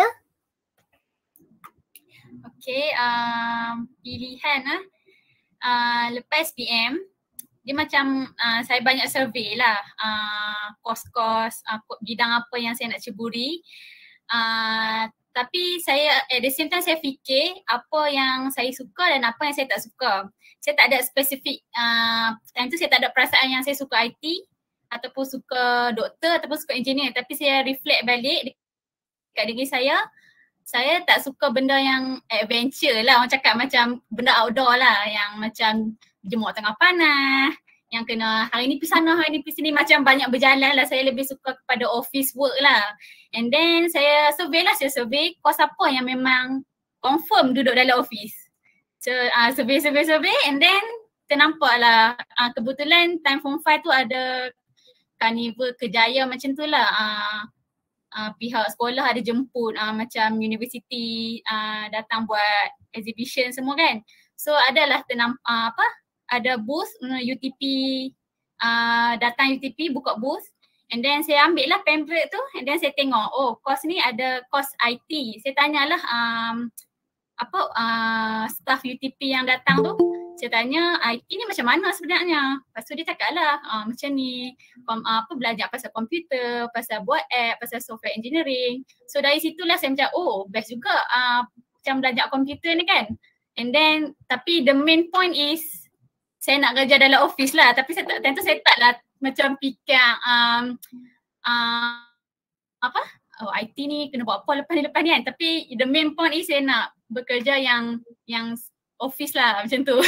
S7: Okay, um, pilihan ah uh, lepas P M dia macam uh, saya banyak survey lah uh, kos-kos uh, bidang apa yang saya nak ceburi. Uh, tapi saya at the same time saya fikir apa yang saya suka dan apa yang saya tak suka. Saya tak ada spesifik, uh, time tu saya tak ada perasaan yang saya suka I T ataupun suka doktor ataupun suka engineer. Tapi saya reflect balik dekat diri saya, saya tak suka benda yang adventure lah, orang cakap macam benda outdoor lah, yang macam jemur tengah panas, yang kena hari ni pergi sana, hari ni pergi sini, macam banyak berjalan lah. Saya lebih suka kepada office work lah. And then saya survey lah, saya survey kos apa yang memang confirm duduk dalam office. So uh, survey, survey, survey and then ternampak lah uh, kebetulan time form five tu ada carnival Kejaya macam tu lah. Uh, uh, pihak sekolah ada jemput uh, macam universiti uh, datang buat exhibition semua kan. So adalah ternampak uh, apa, ada booth uh, U T P, uh, datang U T P buka booth. And then saya ambil lah pamphlet tu and then saya tengok, oh kos ni ada kos I T. Saya tanyalah um, apa uh, staff U T P yang datang tu, saya tanya I T ni macam mana sebenarnya. Lepas tu dia cakap lah uh, macam ni, um, apa belajar pasal komputer, pasal buat app, pasal software engineering. So dari situlah saya macam oh best juga. Uh, macam belajar komputer ni kan. And then tapi the main point is saya nak kerja dalam office lah, tapi saya tak, tentu saya tak lah macam fikir um, uh, apa, oh I T ni kena buat apa lepas ni lepas ni kan. Tapi the main point is saya nak bekerja yang yang office lah macam tu.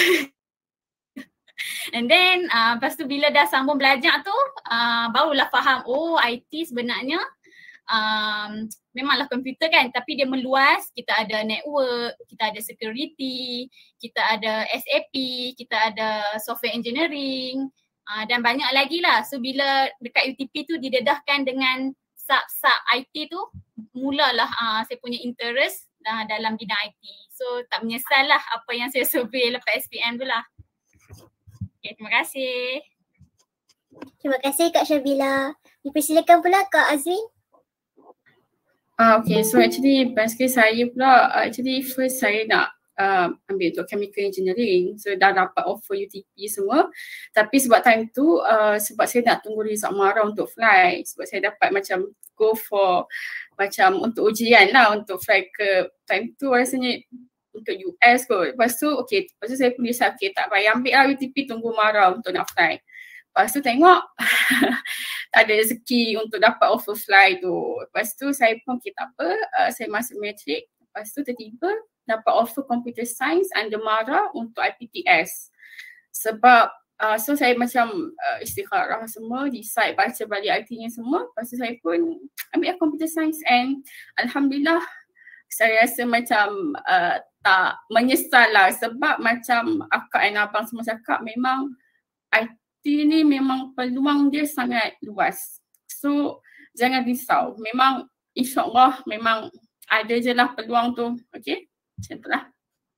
S7: And then uh, lepas tu bila dah sambung belajar tu uh, barulah faham, oh I T sebenarnya um, memanglah komputer kan, tapi dia meluas. Kita ada network, kita ada security, kita ada S A P, kita ada software engineering uh, dan banyak lagi lah. So bila dekat U T P tu didedahkan dengan sub-sub I T tu, mulalah uh, saya punya interest uh, dalam bidang I T. So tak menyesal lah apa yang saya survey lepas S P M tu lah. Okay, terima kasih.
S1: Terima kasih Kak Syabila. Dipersilakan pula Kak Azwin.
S6: Uh, okay, so actually basically saya pula uh, actually first saya nak uh, ambil untuk chemical engineering. So dah dapat offer U T P semua. Tapi sebab time tu uh, sebab saya nak tunggu result MARA untuk fly. Sebab saya dapat macam go for macam untuk ujian lah untuk fly ke time tu rasanya untuk U S kot. Lepas tu okay, lepas tu saya pun decide okay tak payah ambil lah U T P, tunggu MARA untuk nak fly. Lepas tu tengok tak ada rezeki untuk dapat offer fly tu. Lepas tu saya pun okay tak apa, uh, saya masuk matric. Lepas tu tiba-tiba dapat offer computer science under MARA untuk I P T S. Sebab uh, so saya macam uh, istikharah semua, decide baca balik I T nya semua. Lepas tu saya pun ambil computer science and alhamdulillah saya rasa macam uh, tak menyesal lah. Sebab macam akak dan abang semua cakap, memang I T ni memang peluang dia sangat luas. So jangan risau, memang insyaAllah memang ada je lah peluang tu. Okay, macam tu lah.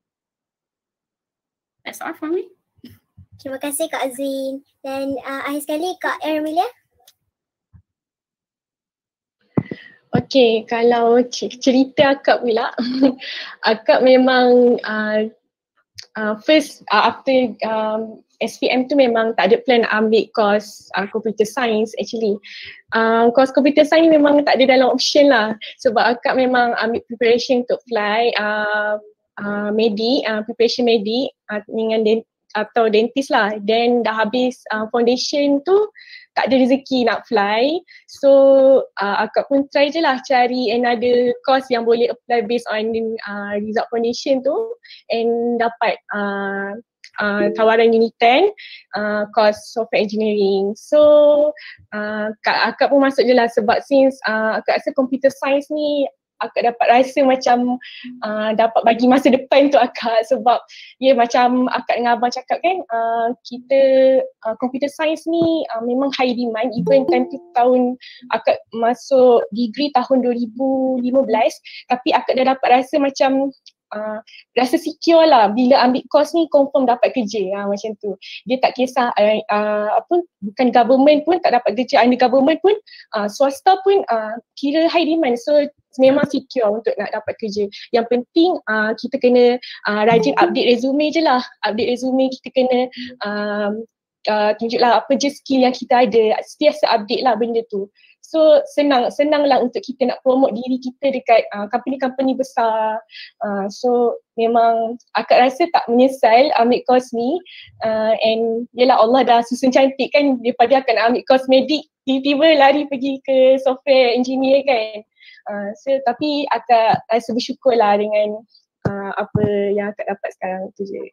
S6: That's all from me.
S1: Terima kasih Kak Azwin. Dan uh, akhir sekali Kak Ermilia.
S3: Okay, kalau cerita akak pula, akak memang uh, uh, first uh, after um, S P M tu memang tak ada plan ambil course uh, computer science actually. Uh, course computer science memang tak ada dalam option lah, sebab akak memang ambil preparation untuk fly uh, uh, medik, uh, preparation medik uh, dengan dent- atau dentist lah. Then dah habis uh, foundation tu tak ada rezeki nak fly. So uh, akak pun try je lah cari another course yang boleh apply based on uh, result foundation tu, and dapat uh, uh, tawaran Uni ten uh, course software engineering. So uh, akak, akak pun masuk je lah, sebab since uh, akak rasa computer science ni akak dapat rasa macam uh, dapat bagi masa depan untuk akak. Sebab ya macam akak dengan abang cakap kan, uh, kita uh, computer science ni uh, memang high demand. Even time tu tahun akak masuk degree tahun dua ribu lima belas, tapi akak dah dapat rasa macam Uh, rasa secure lah bila ambil course ni, confirm dapat kerja uh, macam tu. Dia tak kisah uh, uh, apa, bukan government pun tak dapat kerja, under government pun uh, swasta pun uh, kira high demand. So memang secure untuk nak dapat kerja. Yang penting uh, kita kena uh, rajin update resume je lah. Update resume kita kena um, uh, tunjuklah apa je skill yang kita ada, setiap update lah benda tu. So senang, senang lah untuk kita nak promote diri kita dekat uh, company-company besar. Uh, so memang akak rasa tak menyesal ambil course ni. Uh, and yelah Allah dah susun cantik kan, daripada akak nak ambil course medik, tiba-tiba lari pergi ke software engineer kan. Uh, so tapi akak rasa bersyukur lah dengan uh, apa yang akak dapat sekarang tu je.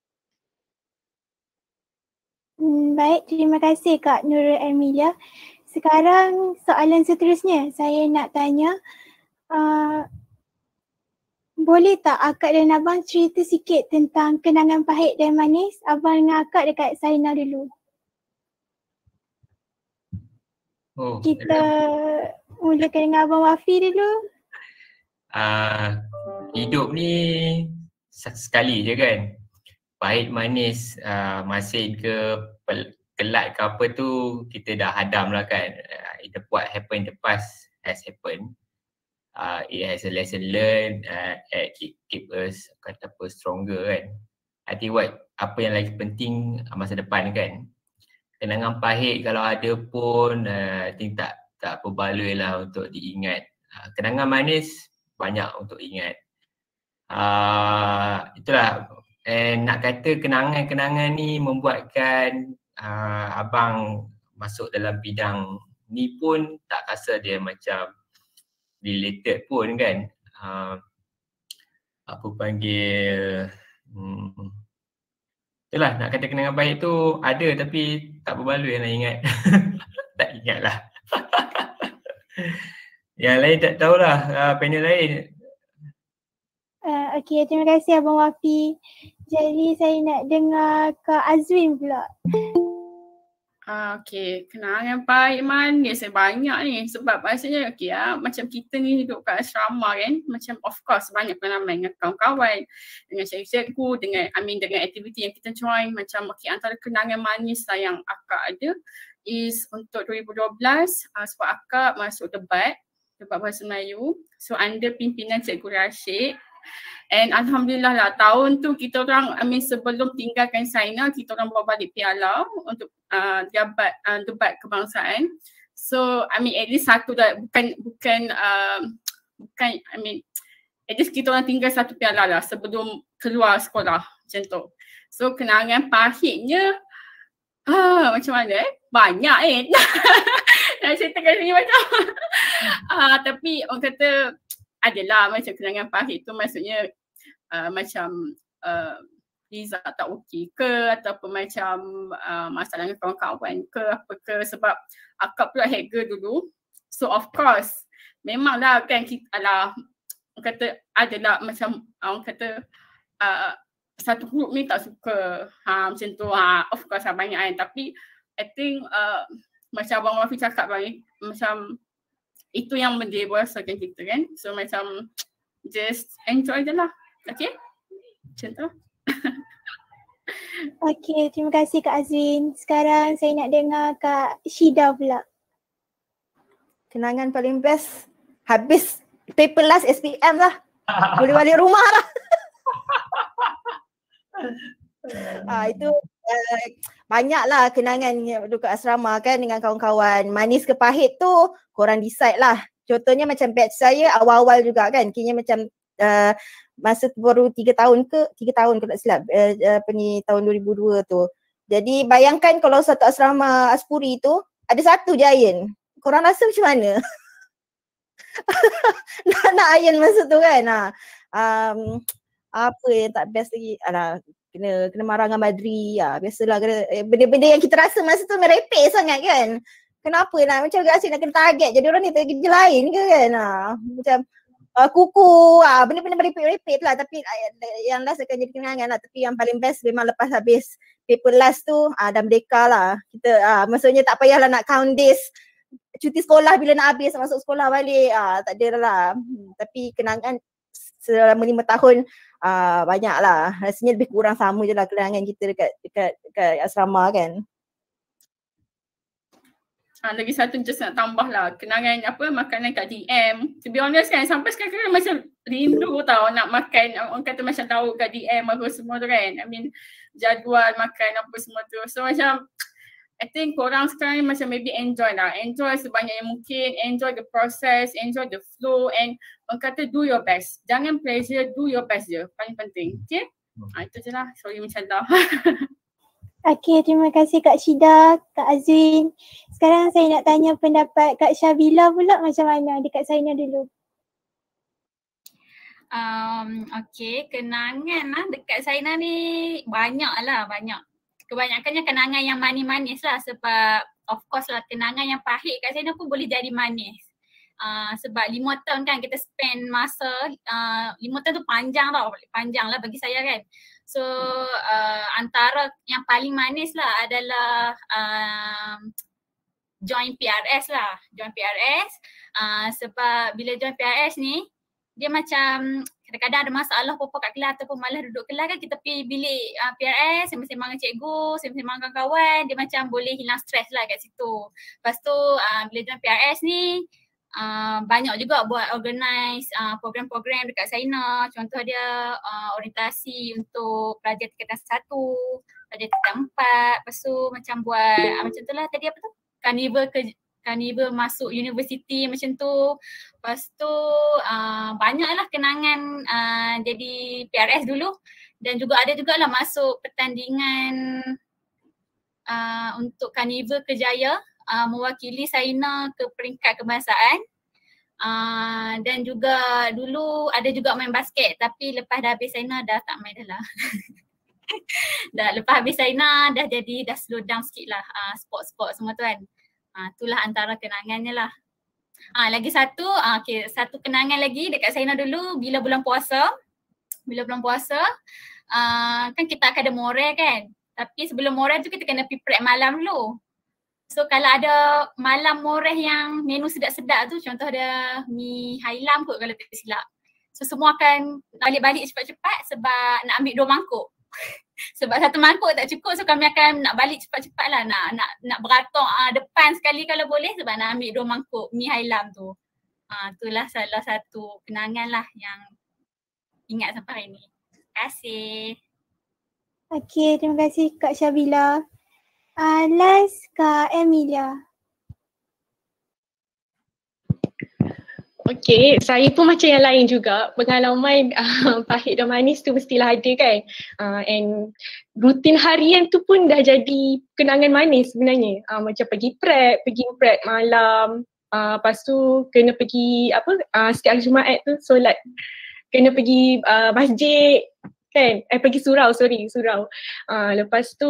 S2: Hmm, baik, terima kasih Kak Nurul Ermilia. Sekarang soalan seterusnya, saya nak tanya, uh, boleh tak akak dan abang cerita sikit tentang kenangan pahit dan manis abang dengan akak dekat Saina dulu?
S5: Oh,
S2: Kita mulakan dengan Abang Wafi dulu.
S5: Uh, hidup ni sekali je kan. Pahit manis uh, masin ke pel- kelat ke apa tu kita dah hadam lah kan. Uh, what happened in the past has happened. Uh, it has a lesson learned, uh, it keep us kata apa stronger kan. I think what apa yang lagi penting masa depan kan. Kenangan pahit kalau ada pun uh, I think tak tak berbaloi lah untuk diingat. Uh, kenangan manis banyak untuk ingat. uh, itulah eh, nak kata kenangan-kenangan ni membuatkan uh, abang masuk dalam bidang ni pun tak rasa dia macam related pun kan. Uh, apa panggil hmm, itulah nak kata kenangan baik tu ada tapi tak berbaloi nak ingat. Tak ingat lah. Yang lain tak tahulah, uh, panel lain.
S2: Uh, okay, terima kasih Abang Wafi. Jadi saya nak dengar Kak Azwin pula.
S6: Ah, okay, kenangan baik manis saya banyak ni sebab maksudnya okay ah, macam kita ni hidup kat asrama kan, macam of course banyak pengalaman dengan kawan-kawan, dengan cikgu-cikgu, dengan I mean dengan aktiviti yang kita join. Macam okay, antara kenangan manis lah yang akak ada is untuk dua ribu dua belas uh, sebab akak masuk debat, debat bahasa Melayu. So under pimpinan Cikgu Rashid. And Alhamdulillah lah tahun tu kita orang, I mean sebelum tinggalkan Saina, kita orang bawa balik piala untuk uh, jabat uh, debat kebangsaan. So I mean at least satu dah, bukan bukan uh, bukan I mean at least kita orang tinggal satu piala lah sebelum keluar sekolah macam tu. So kenangan pahitnya ah, macam mana eh? Banyak eh. Nak ceritakan sini macam uh, tapi orang kata adalah macam kenangan pahit tu maksudnya uh, macam uh, Liza tak okey ke ataupun macam uh, masalah dengan kawan-kawan ke apa ke sebab akak pula head girl dulu. So of course memanglah kan kita lah orang kata adalah macam orang kata uh, satu grup ni tak suka ha, macam tu ha, of course lah banyak kan tapi I think uh, macam Abang Wafi cakap lagi macam itu yang mendewasakan kita kan. So macam just enjoy je lah. Okay? Macam tu.
S2: Okay, terima kasih Kak Azwin. Sekarang saya nak dengar Kak Shida pula.
S4: Kenangan paling best habis paper last S P M lah. Boleh balik rumah lah. ah, itu uh, banyaklah kenangan duduk asrama kan dengan kawan-kawan. Manis ke pahit tu korang decide lah. Contohnya macam batch saya awal-awal juga kan. Kini macam uh, masa baru tiga tahun ke, tiga tahun ke tak silap. Uh, apa ni tahun dua ribu dua tu. Jadi bayangkan kalau satu asrama Aspuri tu ada satu je iron. Korang rasa macam mana? nak, nak iron masa tu kan. Ha. Um, apa yang tak best lagi? Alah, kena kena marah dengan Badri. Ya, biasalah kena, benda-benda yang kita rasa masa tu merepek sangat kan. Kenapa nak macam asyik nak kena target jadi orang ni tak kerja lain ke kan. Ha, macam uh, kuku, ha, benda-benda merepek-merepek tu lah. Tapi uh, yang last akan jadi kenangan lah. Tapi yang paling best memang lepas habis paper last tu uh, dah merdeka lah. Kita uh, maksudnya tak payahlah nak count days cuti sekolah bila nak habis masuk sekolah balik. Uh, tak ada lah. Hmm, tapi kenangan selama lima tahun uh, banyak lah. Rasanya lebih kurang sama je lah kenangan kita dekat, dekat, dekat asrama kan.
S6: Ha, lagi satu just nak tambah lah kenangan apa makanan kat D M. To be honest kan sampai sekarang macam rindu tau nak makan. Orang kata macam tahu kat D M apa semua tu kan. I mean jadual makan apa semua tu. So macam I think korang sekarang macam maybe enjoy lah. Enjoy sebanyak yang mungkin. Enjoy the process. Enjoy the flow and orang kata do your best. Jangan pressure, do your best je. Paling penting. Okay? Ha, itu je lah. Sorry macam tu.
S2: Okay, terima kasih Kak Shida, Kak Azwin. Sekarang saya nak tanya pendapat Kak Syabila pula macam mana dekat Saina dulu.
S7: Um, okay, kenangan lah dekat Saina ni banyak lah, banyak. Kebanyakannya kenangan yang manis-manis lah sebab of course lah kenangan yang pahit kat Saina pun boleh jadi manis. Uh, sebab lima tahun kan kita spend masa, uh, lima tahun tu panjang tau, panjang lah bagi saya kan. So uh, antara yang paling manis lah adalah um, join P R S lah, join P R S uh, sebab bila join P R S ni dia macam kadang-kadang ada masalah apa-apa kat kelas ataupun malas duduk kelas kan kita pergi bilik uh, P R S, sembang-sembang dengan cikgu, sembang-sembang dengan kawan, dia macam boleh hilang stres lah kat situ. Lepas tu uh, bila join P R S ni Uh, banyak juga buat organize uh, program-program dekat Saina. Contoh dia uh, orientasi untuk pelajar tingkatan satu, pelajar tingkatan empat. Lepas tu macam buat uh, macam tu lah tadi apa tu? Carnival ke carnival masuk universiti macam tu. Lepas tu uh, banyaklah kenangan uh, jadi P R S dulu dan juga ada jugalah masuk pertandingan uh, untuk carnival Kerjaya uh, mewakili Saina ke peringkat kebangsaan. Uh, dan juga dulu ada juga main basket tapi lepas dah habis Saina dah tak main dah lah. Dah lepas habis Saina dah jadi dah slow down sikit lah uh, sport-sport semua tu kan. Uh, itulah antara kenangannya lah. Uh, lagi satu, uh, okay, satu kenangan lagi dekat Saina dulu bila bulan puasa. Bila bulan puasa uh, kan kita akan ada moreh kan. Tapi sebelum moreh tu kita kena pergi prep malam dulu. So kalau ada malam moreh yang menu sedap-sedap tu, contoh ada mi hailam kot kalau tak silap. So semua akan balik-balik cepat-cepat sebab nak ambil dua mangkuk. Sebab satu mangkuk tak cukup, so kami akan nak balik cepat-cepat lah, nak nak nak beratok uh, depan sekali kalau boleh sebab nak ambil dua mangkuk mi hailam tu. Uh, itulah salah satu kenangan lah yang ingat sampai hari ni. Terima kasih.
S2: Okey, terima kasih Kak Syabila. Uh, last Kak Emilia.
S3: Okay, saya pun macam yang lain juga. Pengalaman uh, pahit dan manis tu mestilah ada kan. Uh, and rutin harian tu pun dah jadi kenangan manis sebenarnya. Uh, macam pergi prep, pergi prep malam. Uh, lepas tu kena pergi apa, uh, setiap Jumaat tu solat. Kena pergi uh, masjid kan. Eh pergi surau, sorry, surau. Uh, lepas tu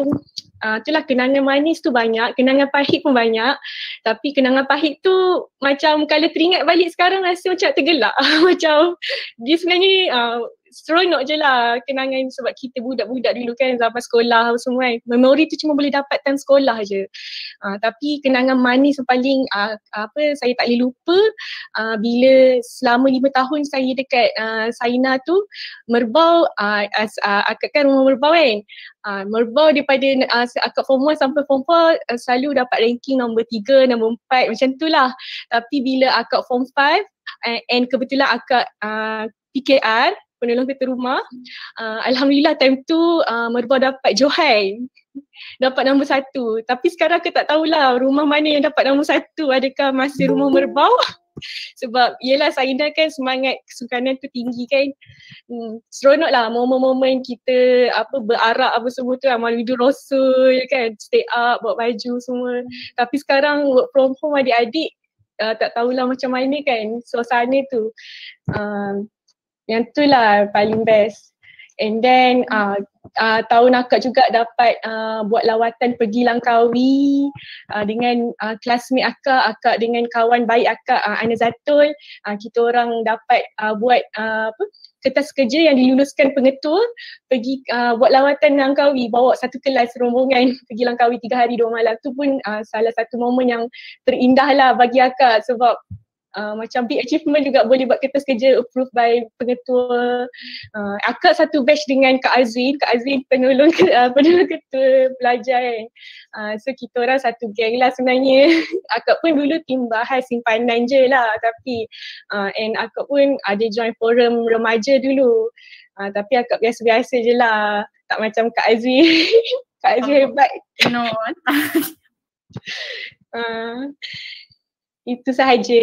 S3: Uh, itulah kenangan manis tu banyak, kenangan pahit pun banyak. Tapi kenangan pahit tu macam kalau teringat balik sekarang rasa macam tergelak. Macam dia sebenarnya uh, seronok je lah kenangan sebab kita budak-budak dulu kan zaman sekolah semua kan. Memori tu cuma boleh dapat time sekolah je. Uh, tapi kenangan manis yang paling uh, apa saya tak boleh lupa uh, bila selama lima tahun saya dekat uh, Saina tu merbau uh, as, uh, akak kan rumah merbau kan. Uh, merbau daripada uh, akak form one sampai form four uh, selalu dapat ranking nombor tiga, nombor empat macam tu lah. Tapi bila akak form five uh, and kebetulan akak uh, P K R, penolong kereta rumah, uh, Alhamdulillah time tu uh, merbau dapat Johan. Dapat nombor satu. Tapi sekarang aku tak tahulah rumah mana yang dapat nombor satu. Adakah masih rumah merbau? Sebab yelah Saina kan semangat kesukanan tu tinggi kan. Hmm, seronok lah momen-momen kita apa berarak apa semua tu, amal wudhu rasul kan, stay up, bawa baju semua. Tapi sekarang work from home adik-adik uh, tak tahulah macam mana kan suasana tu. Uh, yang tu lah paling best. And then uh, uh, tahun akak juga dapat uh, buat lawatan pergi Langkawi uh, dengan uh, classmate akak, akak dengan kawan baik akak uh, Ana Zatul. Uh, kita orang dapat uh, buat uh, apa kertas kerja yang diluluskan pengetua, pergi uh, buat lawatan Langkawi, bawa satu kelas rombongan pergi Langkawi tiga hari dua malam. Tu pun uh, salah satu momen yang terindah lah bagi akak sebab Uh, macam big achievement juga boleh buat kertas kerja approved by pengetua. Uh, akak satu batch dengan Kak Azwin, Kak Azwin penolong uh, penolong ketua pelajar kan. Uh, so kita orang satu geng lah sebenarnya. Akak pun dulu tim bahas simpanan je lah tapi uh, and akak pun ada join forum remaja dulu. Uh, tapi akak biasa-biasa je lah, tak macam Kak Azwin. Kak Azwin hebat.
S6: No.
S3: uh, Itu sahaja.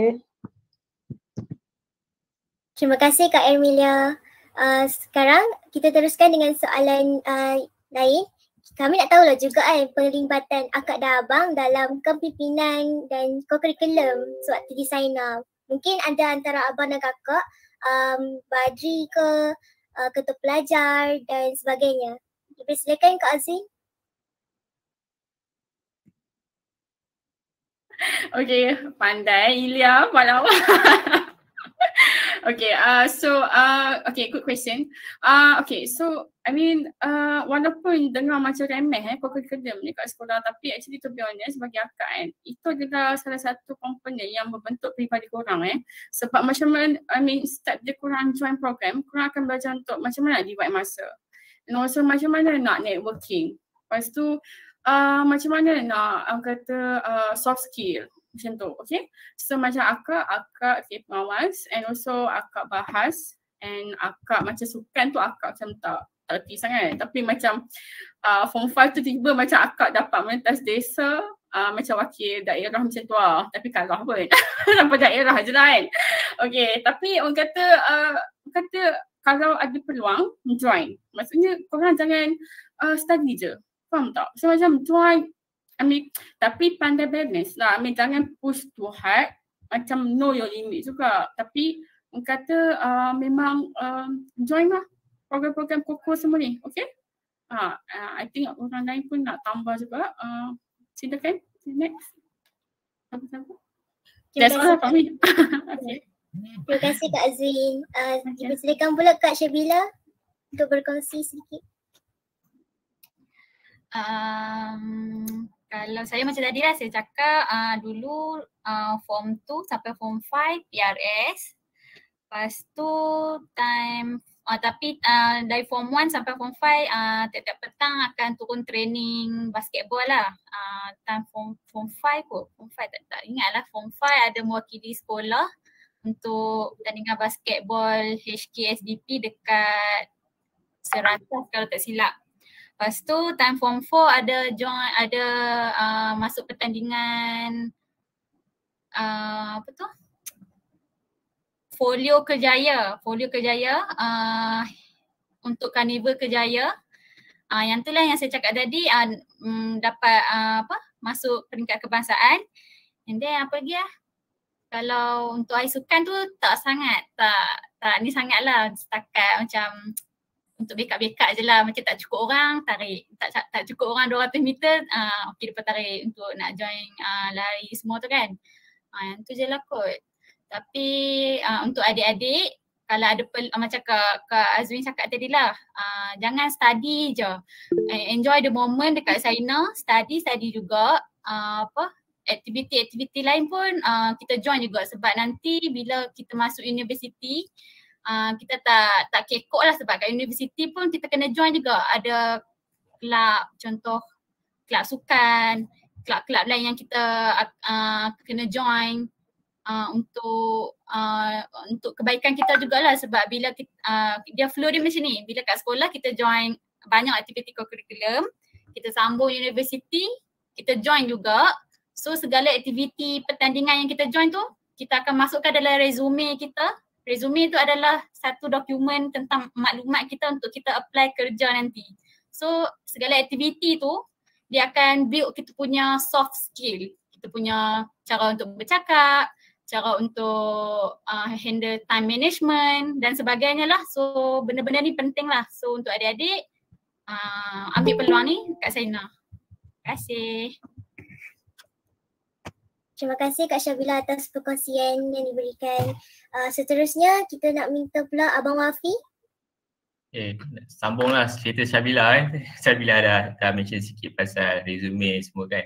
S1: Terima kasih Kak Emilia. Uh, sekarang kita teruskan dengan soalan uh, lain. Kami nak tahulah juga eh penglibatan akak dan abang dalam kepimpinan dan co-curriculum sewaktu di Saina. Mungkin ada antara abang dan kakak, um, Badri ke, uh, ketua pelajar dan sebagainya. Dipersilakan Kak Azin.
S6: Okay, pandai Ilya, malam. Okay, uh, so uh, okay, good question. Uh, okay, so I mean, uh, walaupun dengar macam remeh eh, co-curriculum ni kat sekolah, tapi actually to be honest bagi akak kan, itu adalah salah satu komponen yang membentuk peribadi korang eh. Sebab macam mana, I mean, start dia korang join program, korang akan belajar untuk macam mana divide masa. And also macam mana nak networking. Lepas tu, Uh, macam mana nak uh, kata uh, soft skill macam tu, okay? So macam akak, akak okay, pengawas and also akak bahas and akak macam sukan tu akak macam tak tak reti sangat. Tapi macam uh, form five tu tiba macam akak dapat mentas desa, uh, macam wakil daerah macam tu lah. Tapi kalah pun. Sampai daerah je lah kan. Okay, tapi orang kata, uh, orang kata kalau ada peluang, join. Maksudnya korang jangan uh, study je. Faham tak? So macam join, I mean, tapi pandai balance lah. I mean, jangan push too hard. Macam know your limit juga. Tapi orang kata uh, memang uh, join lah program-program Koko semua ni. Okay? Uh, uh, I think orang lain pun nak tambah juga. Uh, silakan. Next. Apa-apa? That's all for me. Okay.
S1: Terima kasih Kak Azwin. Uh,
S6: Okay.
S1: Dipersilakan pula Kak Syabila untuk berkongsi sedikit.
S7: Um, kalau saya macam tadi lah, saya cakap uh, dulu uh, form two sampai form five P R S. Lepas tu time, uh, tapi uh, dari form one sampai form five uh, tiap-tiap petang akan turun training basketball lah. Uh, time form, form five kot, form five tak, tak ingat lah. Form five ada mewakili sekolah untuk pertandingan basketball H K S D P dekat Seratas kalau tak silap. Lepas tu time form four ada join, ada uh, masuk pertandingan uh, apa tu? Folio Kerjaya, Folio Kerjaya uh, untuk Karnival Kerjaya. Uh, yang itulah yang saya cakap tadi, uh, um, dapat uh, apa? Masuk peringkat kebangsaan. And then apa lagi lah? Kalau untuk air sukan tu tak sangat, tak tak ni sangat lah, setakat macam untuk backup-backup je lah, macam tak cukup orang tarik, tak tak cukup orang dua ratus meter, uh, okey dapat tarik untuk nak join uh, lari semua tu kan. Uh, yang tu je lah kot. Tapi uh, untuk adik-adik, kalau ada pel- uh, macam Kak, Kak Azwin cakap tadi lah, uh, jangan study je. Uh, enjoy the moment dekat Saina, study, study juga. Uh, apa aktiviti-aktiviti lain pun uh, kita join juga, sebab nanti bila kita masuk universiti uh, kita tak tak kekok lah, sebab kat universiti pun kita kena join juga. Ada kelab, contoh kelab sukan, kelab-kelab lain yang kita uh, kena join uh, untuk uh, untuk kebaikan kita jugalah, sebab bila kita, uh, dia flow dia macam ni, bila kat sekolah kita join banyak aktiviti co-curriculum, kita sambung universiti, kita join juga. So segala aktiviti pertandingan yang kita join tu, kita akan masukkan dalam resume kita. Resume tu adalah satu dokumen tentang maklumat kita untuk kita apply kerja nanti. So segala aktiviti tu, dia akan build kita punya soft skill. Kita punya cara untuk bercakap, cara untuk uh, handle time management dan sebagainya lah. So benda-benda ni penting lah. So untuk adik-adik, uh, ambil peluang ni Kak Saina. Terima kasih.
S1: Terima kasih Kak Syabila atas perkongsian yang diberikan. Uh, seterusnya kita nak minta pula Abang Wafi.
S5: Okay, sambunglah cerita Syabila kan. Syabila dah, dah mention sikit pasal resume semua kan.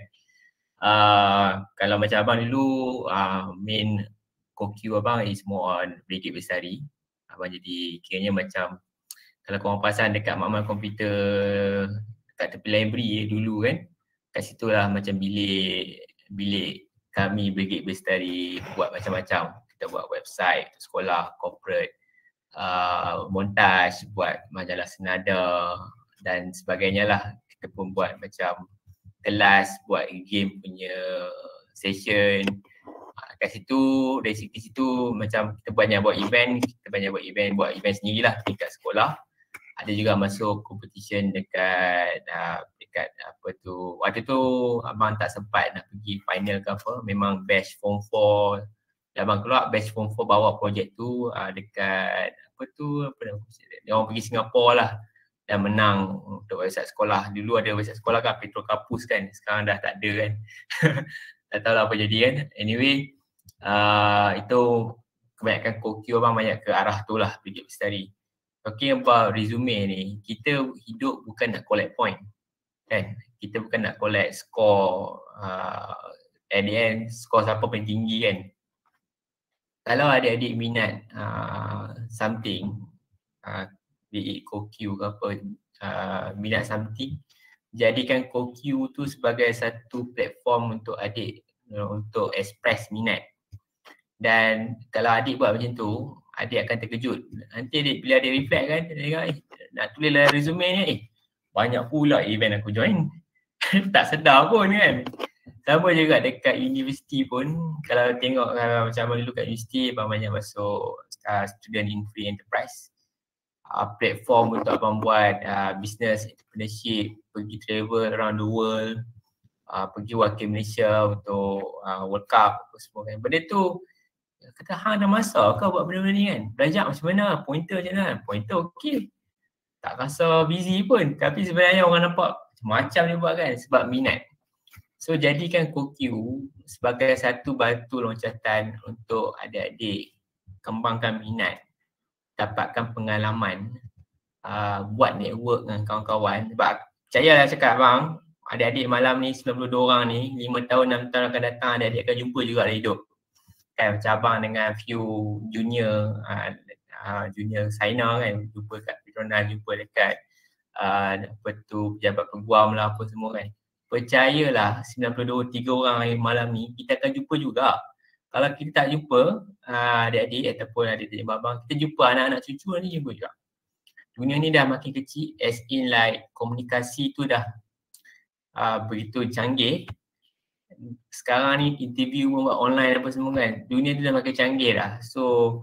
S5: Uh, kalau macam abang dulu, uh, main co-Q abang is more on Brigade Bestari. Abang jadi kiranya macam, kalau korang pasang dekat makmal komputer dekat tepi library dulu kan, kat situ lah macam bilik bilik kami Brigade Bestari buat macam-macam. Kita buat website sekolah, corporate, uh, montaj, buat majalah senada dan sebagainya lah. Kita pun buat macam kelas, buat game punya session. Uh, kat situ, dari situ, situ macam kita banyak buat event, kita banyak buat event, buat event sendirilah dekat sekolah. Ada juga masuk competition dekat uh, dekat apa tu, waktu tu abang tak sempat nak pergi final ke apa, memang batch form four dan abang keluar batch form four bawa projek tu uh, dekat apa tu, apa nama dia orang pergi Singapura lah dan menang untuk website sekolah. Dulu ada website sekolah kan, Petro Kapus kan, sekarang dah tak ada kan. Tak tahu lah apa jadi kan. Anyway, uh, itu kebanyakan co-Q abang banyak ke arah tu lah, Brigade Bestari. Talking about resume ni, kita hidup bukan nak collect point kan. Kita bukan nak collect score, uh, at the end score siapa paling tinggi kan. Kalau adik-adik minat uh, something, uh, be it co-Q ke apa, uh, minat something, jadikan co-Q tu sebagai satu platform untuk adik uh, untuk express minat. Dan kalau adik buat macam tu, adik akan terkejut. Nanti adik, bila adik reflect kan, adik kata, eh, nak tulis dalam resume ni, eh banyak pula event aku join. Tak sedar pun kan. Sama juga dekat universiti pun, kalau tengok kalau macam dulu kat universiti banyak masuk uh, student in free enterprise. Uh, platform untuk abang buat uh, business entrepreneurship, pergi travel around the world, uh, pergi wakil Malaysia untuk uh, World Cup apa semua kan. Benda tu kata hang ada masa ke buat benda-benda ni kan? Belajar macam mana? Pointer macam mana? Pointer okey. Tak rasa busy pun, tapi sebenarnya orang nampak macam-macam dia buat kan sebab minat. So jadikan CoQ sebagai satu batu loncatan untuk adik-adik kembangkan minat, dapatkan pengalaman, uh, buat network dengan kawan-kawan. Sebab percayalah cakap abang, adik-adik malam ni sembilan puluh dua orang ni, lima tahun, enam tahun akan datang adik-adik akan jumpa juga dalam hidup. Kan macam abang dengan few junior, uh, uh, junior Saina kan, jumpa kat Petronas, jumpa dekat uh, apa tu pejabat peguam lah apa semua kan. Percayalah sembilan puluh dua, tiga orang malam ni kita akan jumpa juga. Kalau kita tak jumpa uh, adik-adik ataupun adik-adik babang, kita jumpa anak-anak cucu ni jumpa juga. Dunia ni dah makin kecil, as in like komunikasi tu dah uh, begitu canggih. Sekarang ni interview pun buat online apa semua kan. Dunia tu dah makin canggih dah. So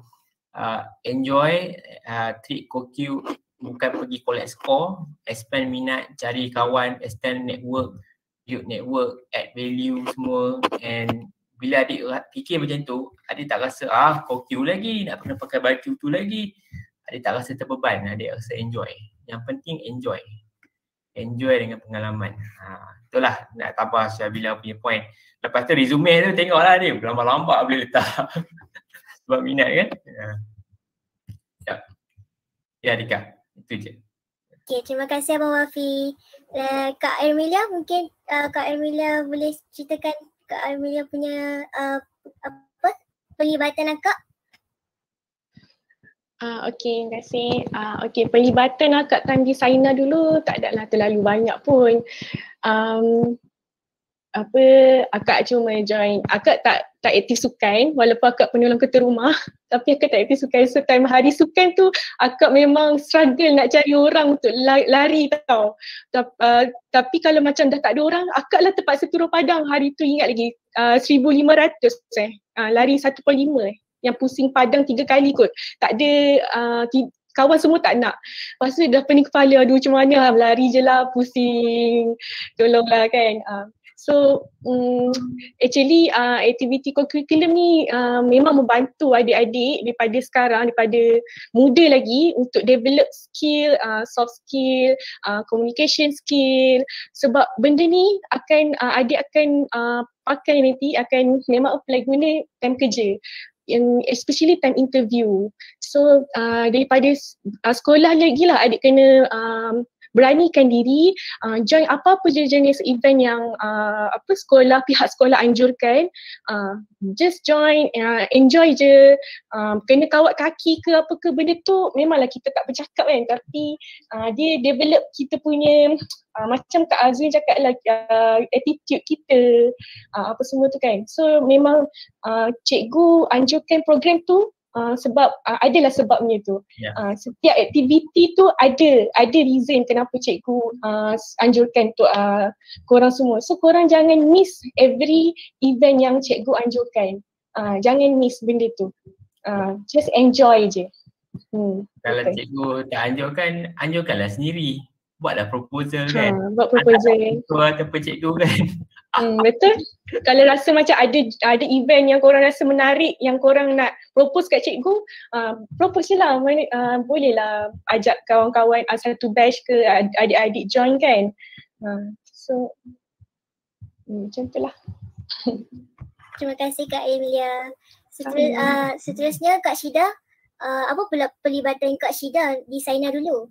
S5: uh, enjoy, uh, treat CoQ bukan pergi collect score, expand minat, cari kawan, extend network, build network, add value semua. And bila adik fikir macam tu, adik tak rasa ah CoQ lagi, nak kena pakai baju tu lagi. Adik tak rasa terbeban, adik rasa enjoy. Yang penting enjoy. Enjoy dengan pengalaman. Ha, itulah nak tambah Syabila punya point. Lepas tu resume tu tengoklah dia, lambat-lambat boleh letak. Sebab minat kan. Ya. Ya, ya Dika. Itu je.
S1: Okay, terima kasih Abang Wafi. Uh, Kak Ermilia mungkin uh, Kak Ermilia boleh ceritakan Kak Ermilia punya uh, apa pelibatan akak?
S3: Uh, okay, terima kasih. Uh, okay, pelibatan akak time di Saina dulu tak adalah terlalu banyak pun. Um, apa, akak cuma join, akak tak tak aktif sukan walaupun akak penolong ketua rumah, tapi akak tak aktif sukan. So time hari sukan tu akak memang struggle nak cari orang untuk lari tau. Uh, tapi kalau macam dah tak ada orang, akak lah terpaksa turun padang. Hari tu ingat lagi uh, seribu lima ratus eh, uh, lari satu perpuluhan lima eh. Yang pusing padang tiga kali kot. Tak ada, uh, t- kawan semua tak nak. Lepas tu dah pening kepala, aduh macam mana, lari je lah, pusing, tolonglah kan. Uh, so um, actually uh, aktiviti co-curriculum ni uh, memang membantu adik-adik daripada sekarang, daripada muda lagi untuk develop skill, uh, soft skill, uh, communication skill. Sebab benda ni akan, uh, adik akan uh, pakai nanti, akan memang apply guna time kerja. In, especially time interview. So uh, daripada uh, sekolah lagi lah adik kena um, beranikan diri, uh, join apa-apa je jenis event yang uh, apa sekolah, pihak sekolah anjurkan. Uh, just join, uh, enjoy je. Um, kena kawat kaki ke apa ke, benda tu memanglah kita tak bercakap kan, tapi uh, dia develop kita punya Uh, macam Kak Azwin cakap lah, uh, attitude kita, uh, apa semua tu kan. So memang uh, cikgu anjurkan program tu uh, sebab uh, adalah sebabnya tu. Yeah. Uh, setiap aktiviti tu ada ada reason kenapa cikgu uh, anjurkan tu uh, korang semua. So korang jangan miss every event yang cikgu anjurkan. Uh, jangan miss benda tu. Uh, just enjoy je. Hmm,
S5: Kalau
S3: okay.
S5: cikgu tak anjurkan, anjurkanlah sendiri. Buatlah proposal kan.
S3: Ha, buat proposal.
S5: Anak ataupun cikgu kan.
S3: Hmm, betul. Kalau rasa macam ada ada event yang korang rasa menarik, yang korang nak propose kat cikgu, uh, propose je lah. Uh, boleh lah ajak kawan-kawan uh, satu batch ke adik-adik join kan. Uh, so hmm, macam tu lah.
S1: Terima kasih Kak Emilia. Seterus, uh, seterusnya Kak Syida, uh, apa pula pelibatan Kak Syida di Saina dulu?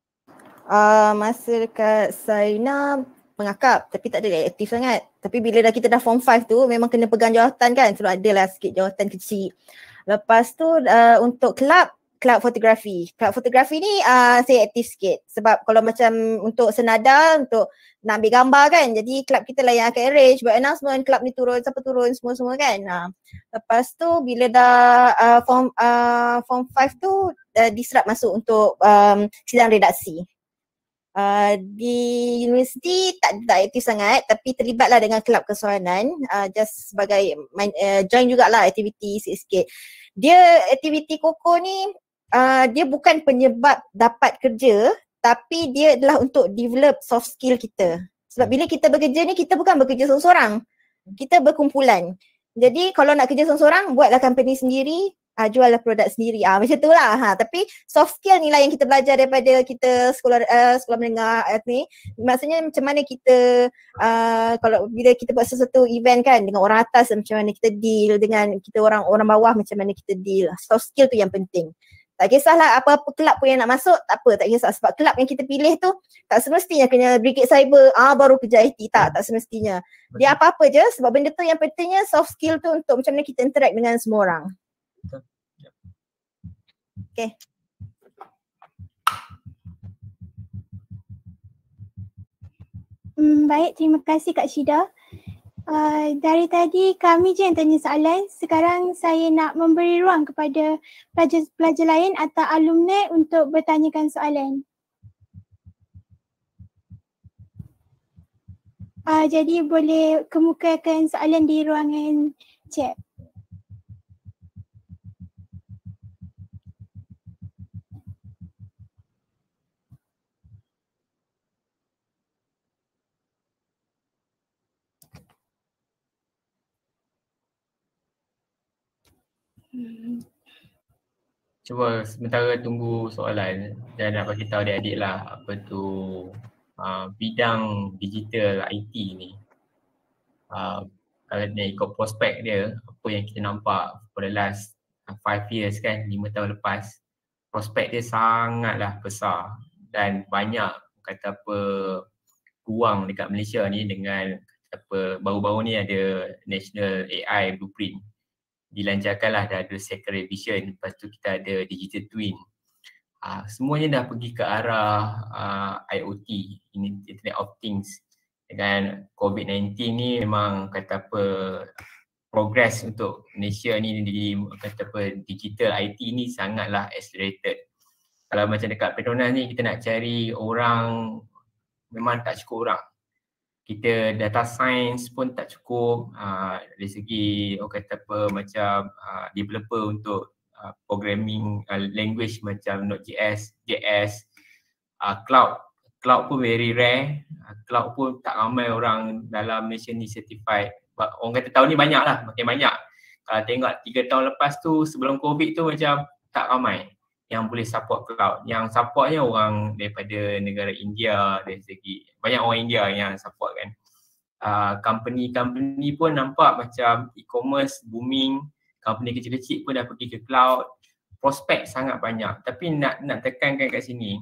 S4: Uh, masa dekat Saina pengakap tapi tak ada aktif sangat. Tapi bila dah kita dah form five tu memang kena pegang jawatan kan, selalu ada lah sikit jawatan kecil. Lepas tu uh, untuk kelab, kelab fotografi. Kelab fotografi ni uh, saya aktif sikit sebab kalau macam untuk senada, untuk nak ambil gambar kan, jadi kelab kita lah yang akan arrange, buat announcement, kelab ni turun, siapa turun, semua-semua kan. Uh, lepas tu bila dah uh, form uh, form five tu uh, diserap masuk untuk um, sidang redaksi. Uh, di universiti tak, tak aktif sangat tapi terlibatlah dengan kelab kesuanan, uh, just sebagai main, uh, join jugalah aktiviti sikit-sikit. Dia aktiviti Koko ni uh, dia bukan penyebab dapat kerja tapi dia adalah untuk develop soft skill kita. Sebab bila kita bekerja ni kita bukan bekerja seorang-seorang, kita berkumpulan. Jadi kalau nak kerja seorang-seorang, buatlah company sendiri, uh, juallah produk sendiri. Ah uh, macam tu lah. Ha, tapi soft skill ni lah yang kita belajar daripada kita sekolah uh, sekolah menengah uh, ni. Maksudnya macam mana kita uh, kalau bila kita buat sesuatu event kan dengan orang atas macam mana kita deal, dengan kita orang orang bawah macam mana kita deal. Soft skill tu yang penting. Tak kisahlah apa-apa kelab pun yang nak masuk, tak apa, tak kisah. Sebab kelab yang kita pilih tu tak semestinya kena Brigade Cyber, ah baru kerja I T. Tak, tak semestinya. Dia apa-apa je sebab benda tu yang pentingnya soft skill tu untuk macam mana kita interact dengan semua orang. Okay.
S2: Hmm, baik, terima kasih Kak Syida. Uh, dari tadi kami je yang tanya soalan. Sekarang saya nak memberi ruang kepada pelajar-pelajar lain atau alumni untuk bertanyakan soalan. Uh, jadi boleh kemukakan soalan di ruangan chat.
S5: Cuba sementara tunggu soalan dan nak bagi tahu adik-adik lah apa tu uh, bidang digital I T ni. Uh, kalau dia ikut prospek dia, apa yang kita nampak for the last uh, five years kan, lima tahun lepas, prospek dia sangatlah besar dan banyak kata apa peluang dekat Malaysia ni dengan kata apa baru-baru ni ada National A I Blueprint. Dilancarkanlah, dah ada second revision, lepas tu kita ada digital twin. Uh, semuanya dah pergi ke arah uh, I O T, Internet of Things. Dengan COVID nineteen ni memang kata apa progress untuk Malaysia ni di kata apa digital I T ni sangatlah accelerated. Kalau macam dekat Petronas ni kita nak cari orang memang tak cukup orang. Kita data science pun tak cukup, uh, dari segi orang kata apa macam uh, developer untuk uh, programming uh, language macam Node.js, J S, uh, cloud. Cloud pun very rare, uh, cloud pun tak ramai orang dalam Malaysia ni certified. Orang kata tahun ni banyak lah, makin banyak. Kalau tengok tiga tahun lepas tu sebelum COVID tu macam tak ramai yang boleh support cloud. Yang supportnya orang daripada negara India, dari segi banyak orang India yang support kan. Uh, company-company pun nampak macam e-commerce booming, company kecil-kecil pun dah pergi ke cloud. Prospek sangat banyak. Tapi nak nak tekankan kat sini,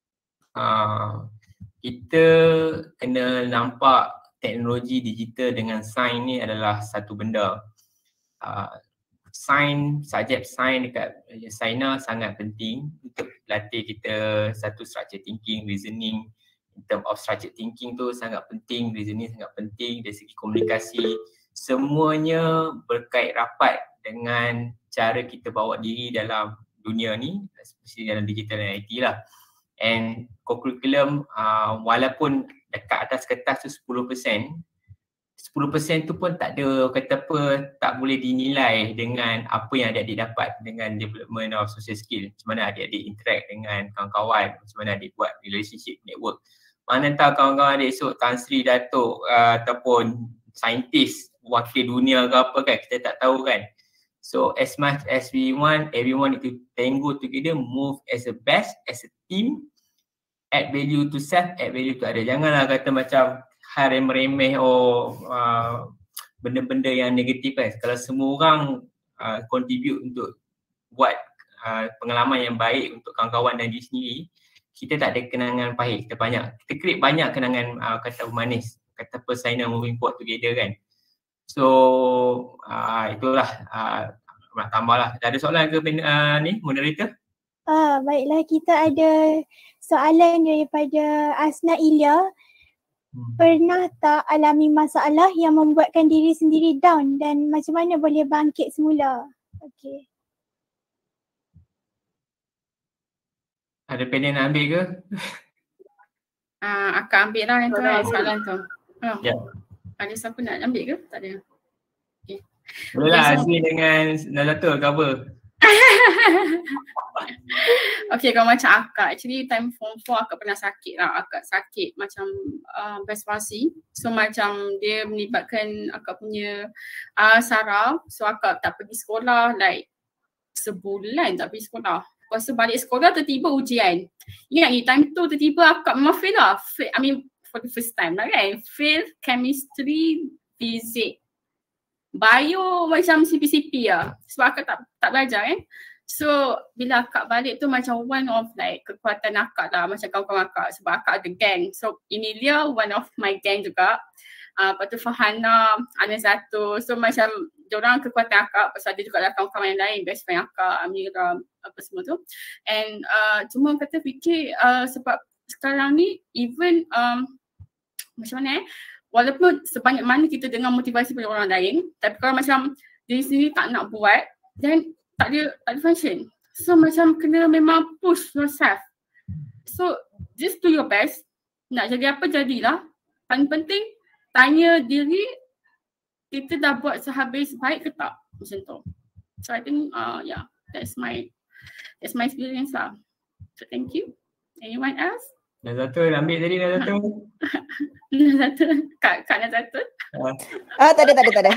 S5: uh, kita kena nampak teknologi digital dengan sains ni adalah satu benda. Uh, Sains, subjek sains dekat China sangat penting untuk latih kita satu structure thinking, reasoning. In term of structure thinking tu sangat penting, reasoning sangat penting, dari segi komunikasi. Semuanya berkait rapat dengan cara kita bawa diri dalam dunia ni, especially dalam digital dan I T lah. And co-curriculum uh, walaupun dekat atas kertas tu sepuluh peratus, sepuluh peratus tu pun tak ada kata apa, tak boleh dinilai dengan apa yang adik-adik dapat dengan development of social skill. Macam mana adik-adik interact dengan kawan-kawan, macam mana adik buat relationship network. Mana tahu kawan-kawan adik esok Tan Sri Datuk uh, ataupun saintis wakil dunia ke apa kan, kita tak tahu kan. So as much as we want everyone to tango together, move as a best, as a team, add value to self, add value to other. Janganlah kata macam hal remeh-remeh oh uh, benda-benda yang negatif kan. Kalau semua orang uh, contribute untuk buat uh, pengalaman yang baik untuk kawan-kawan dan diri sendiri, kita tak ada kenangan pahit. Kita banyak, kita create banyak kenangan uh, kata manis, kata persainan moving forward together kan. So uh, itulah uh, nak tambah lah. Ada soalan ke uh, ni moderator?
S2: Ah, baiklah, kita ada soalan daripada Asna Ilya. Pernah tak alami masalah yang membuatkan diri sendiri down dan macam mana boleh bangkit semula? Okey.
S5: Ada pendek nak ambil ke?
S6: Uh, akak ambil lah yang tu kan, soalan tu. Oh.
S5: Ya.
S6: Ada siapa nak ambil ke? Tak ada. Okay.
S5: Boleh lah
S6: Okay, so-
S5: Azmin dengan Nazatul cover.
S6: Okay, kalau macam akak, actually time form four akak pernah sakit lah. Akak sakit macam uh, breast palsy. So macam dia melibatkan akak punya uh, saraf. So akak tak pergi sekolah like sebulan tak pergi sekolah. Lepas tu balik sekolah tiba-tiba ujian. Ingat ni time tu tiba-tiba akak memang fail lah. Fail, I mean for the first time lah kan. Fail chemistry, physics. Bio macam C P C P lah. Sebab akak tak tak belajar kan. So bila akak balik tu macam one of like kekuatan akak lah macam kawan-kawan akak sebab akak ada gang. So Emilia one of my gang juga. Uh, lepas tu Fahana, Anazato. So macam diorang kekuatan akak pasal ada juga lah kawan-kawan yang lain, best friend akak, Amira, apa semua tu. And uh, cuma kata fikir uh, sebab sekarang ni even um, macam mana eh, walaupun sebanyak mana kita dengar motivasi dari orang lain, tapi kalau macam diri sendiri tak nak buat, then tak ada, tak ada function. So macam kena memang push yourself. So just do your best. Nak jadi apa jadilah. Paling penting tanya diri kita dah buat sehabis baik ke tak. Macam tu. So I think uh, yeah, that's my that's my experience lah. So thank you. Anyone else?
S5: Nazatul ambil tadi Nazatul.
S6: Nazatul. Kak, Kak Nazatul.
S4: Ah, tak ada, tak ada, tak ada.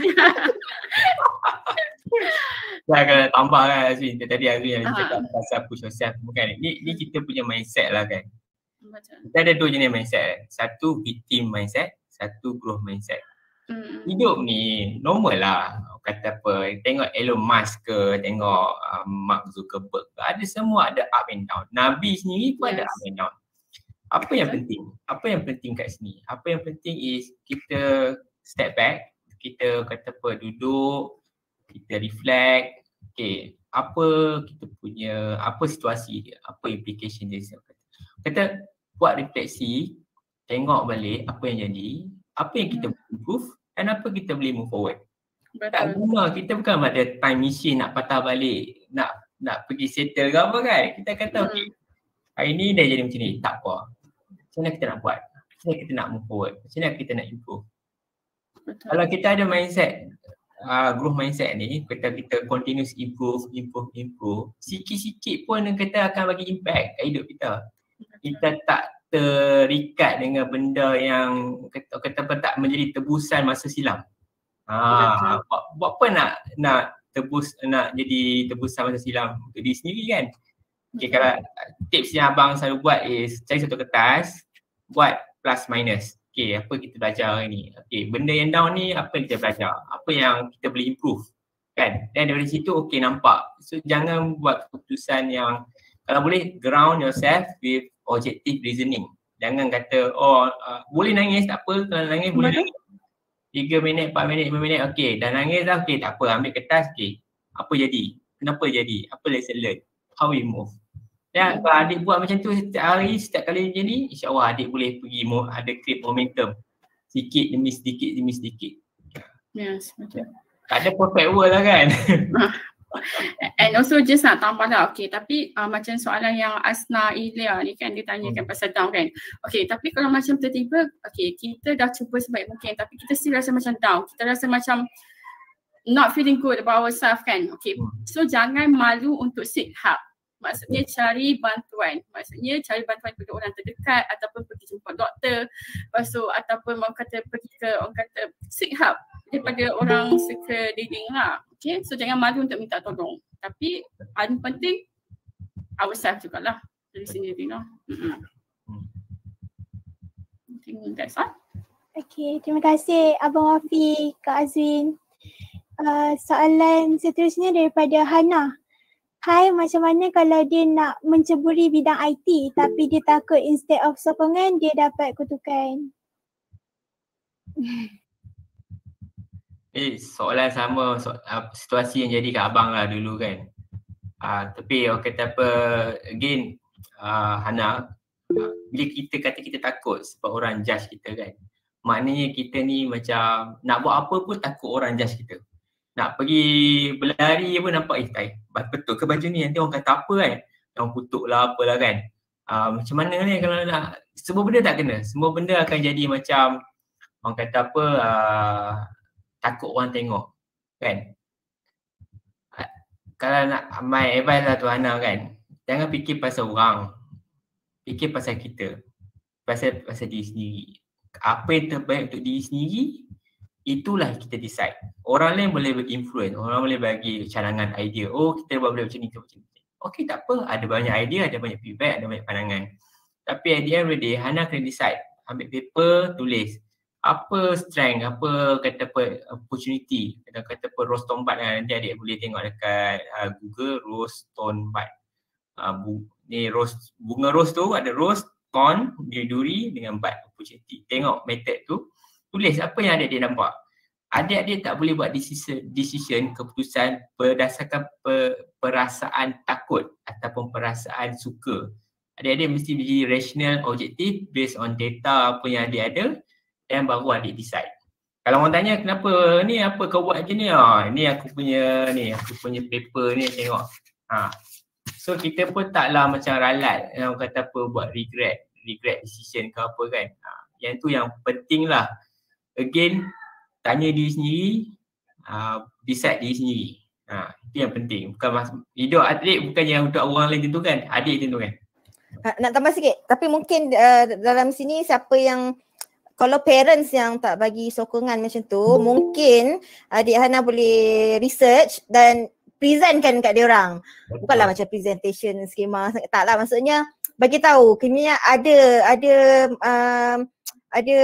S5: Saya akan tambah kan Azmin. Tadi Azmin yang
S6: Ah.
S5: cakap pasal push yourself. Bukan. Ni, ni kita punya mindset lah kan.
S6: Betul.
S5: Kita ada dua jenis mindset. Satu victim mindset, satu growth mindset.
S6: Hmm.
S5: Hidup ni normal lah. Kata apa, tengok Elon Musk ke, tengok uh, Mark Zuckerberg ke. Ada semua ada up and down. Nabi sendiri pun
S6: Yes.
S5: ada up and down. Apa yang
S6: Betul.
S5: penting? Apa yang penting kat sini? Apa yang penting is kita step back, kita kata apa, duduk, kita reflect, okay, apa kita punya, apa situasi dia, apa implication dia. Kata buat refleksi, tengok balik apa yang jadi, apa yang kita boleh improve dan apa kita boleh move forward. Tak
S6: Betul.
S5: guna, kita bukan ada time machine nak patah balik, nak nak pergi settle ke apa kan. Kita kata
S6: Hmm.
S5: okay, hari ni dah jadi macam ni, tak apa. Macam mana kita nak buat? Macam mana kita nak move forward? Macam mana kita nak improve?
S6: Betul.
S5: Kalau kita ada mindset, uh, growth mindset ni, kita kita continuous improve, improve, improve, sikit-sikit pun kita akan bagi impact kat hidup kita. Kita tak terikat dengan benda yang kata, kata apa tak menjadi tebusan masa silam. Ha, buat, buat apa nak nak tebus, nak jadi tebusan masa silam untuk diri sendiri kan? Okay, kalau tips yang abang selalu buat is cari satu kertas, buat plus minus. Okay, apa kita belajar hari ni? Okay, benda yang down ni apa yang kita belajar? Apa yang kita boleh improve? Kan? Dan dari situ okay nampak. So jangan buat keputusan yang, kalau boleh ground yourself with objective reasoning. Jangan kata oh uh, boleh nangis tak apa, kalau nangis boleh nangis. tiga minit, empat minit, lima minit, okay. Dah nangis dah, okay tak apa, ambil kertas, okay. Apa jadi? Kenapa jadi? Apa lesson learn? How we move? Dan kalau adik buat macam tu setiap hari, setiap kali macam ni, insyaAllah adik boleh pergi mo- ada create momentum. Sedikit demi sedikit demi sedikit.
S6: Yes, betul.
S5: Tak ada perfect world lah kan?
S6: And also just nak tambah lah, okay, tapi uh, macam soalan yang Asna Ilya ni kan dia tanyakan
S5: Hmm.
S6: pasal down kan. Okay, tapi kalau macam tiba-tiba, okay, kita dah cuba sebaik mungkin tapi kita still rasa macam down. Kita rasa macam not feeling good about ourselves kan. Okay, so jangan malu untuk seek help. Maksudnya cari bantuan. Maksudnya cari bantuan kepada orang terdekat ataupun pergi jumpa doktor. Lepas tu ataupun orang kata pergi ke, orang kata seek help daripada orang sekeliling lah. Okay, so jangan malu untuk minta tolong. Tapi paling penting ourselves jugalah. Diri sendiri lah. Mm-hmm. I think that's all.
S2: Okay, terima kasih Abang Wafi, Kak Azwin. Uh, soalan seterusnya daripada Hana. Hai, macam mana kalau dia nak menceburi bidang I T tapi dia takut instead of sokongan dia dapat kutukan?
S5: Eh, soalan sama so, uh, situasi yang jadi kat abang lah dulu kan. Uh, tapi orang kata apa, again uh, Hana, uh, bila kita kata kita takut sebab orang judge kita kan, maknanya kita ni macam nak buat apa pun takut orang judge kita. Nak pergi berlari pun nampak eh tai, betul ke baju ni, nanti orang kata apa kan, orang kutuk lah apalah kan. Uh, macam mana ni kalau nak, semua benda tak kena. Semua benda akan jadi macam orang kata apa, uh, takut orang tengok kan. Uh, kalau nak, my advice lah Tuan Hana kan, jangan fikir pasal orang, fikir pasal kita, pasal pasal diri sendiri. Apa yang terbaik untuk diri sendiri, itulah kita decide. Orang lain boleh berinfluence, orang boleh bagi cadangan idea, oh kita boleh macam ni, macam ni. Okey, tak apa, ada banyak idea, ada banyak feedback, ada banyak pandangan. Tapi at the end of the day, Hana kena decide. Ambil paper, tulis. Apa strength, apa kata apa opportunity, kata kata apa rose stone bud kan. Nanti adik boleh tengok dekat uh, Google rose stone bud. Uh, bu, ni rose, bunga rose tu ada rose, stone, duri dengan bud opportunity. Tengok method tu, tulis apa yang adik-adik nampak. Adik-adik tak boleh buat decision, decision keputusan berdasarkan pe, perasaan takut ataupun perasaan suka. Adik-adik mesti jadi rational, objektif based on data apa yang adik ada dan baru adik decide. Kalau orang tanya kenapa ni, apa kau buat je ni, ha, ni aku punya ni, aku punya paper ni tengok. Ha. So kita pun taklah macam ralat, orang kata apa buat regret, regret decision ke apa kan. Ha. Yang tu yang penting lah. Again, tanya diri sendiri, uh, decide diri sendiri. Ha, itu yang penting. Bukan mas- hidup adik bukan yang untuk orang lain tentukan, adik tentukan.
S4: Ha, nak tambah sikit, tapi mungkin uh, dalam sini siapa yang, kalau parents yang tak bagi sokongan macam tu, mungkin adik Hana boleh research dan presentkan kat dia orang. Bukanlah macam presentation skema, taklah, maksudnya bagi tahu kena ada ada um, ada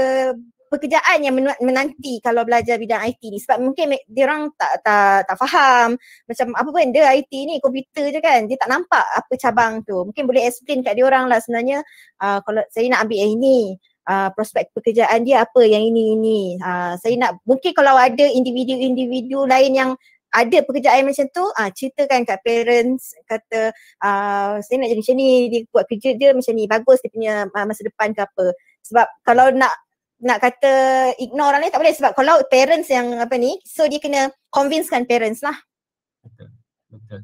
S4: pekerjaan yang menanti kalau belajar bidang I T ni, sebab mungkin dia orang tak tak tak faham macam apa benda I T ni, komputer je kan, dia tak nampak apa cabang tu. Mungkin boleh explain kat dia orang lah sebenarnya, uh, kalau saya nak ambil yang ini, uh, prospek pekerjaan dia apa yang ini ini. Uh, saya nak, mungkin kalau ada individu-individu lain yang ada pekerjaan macam tu, uh, ceritakan kat parents, kata uh, saya nak jadi macam ni, dia buat kerja dia macam ni, bagus dia punya uh, masa depan ke apa. Sebab kalau nak nak kata ignore orang lain tak boleh, sebab kalau parents yang apa ni, so dia kena convincekan parents lah.
S5: Betul. Betul.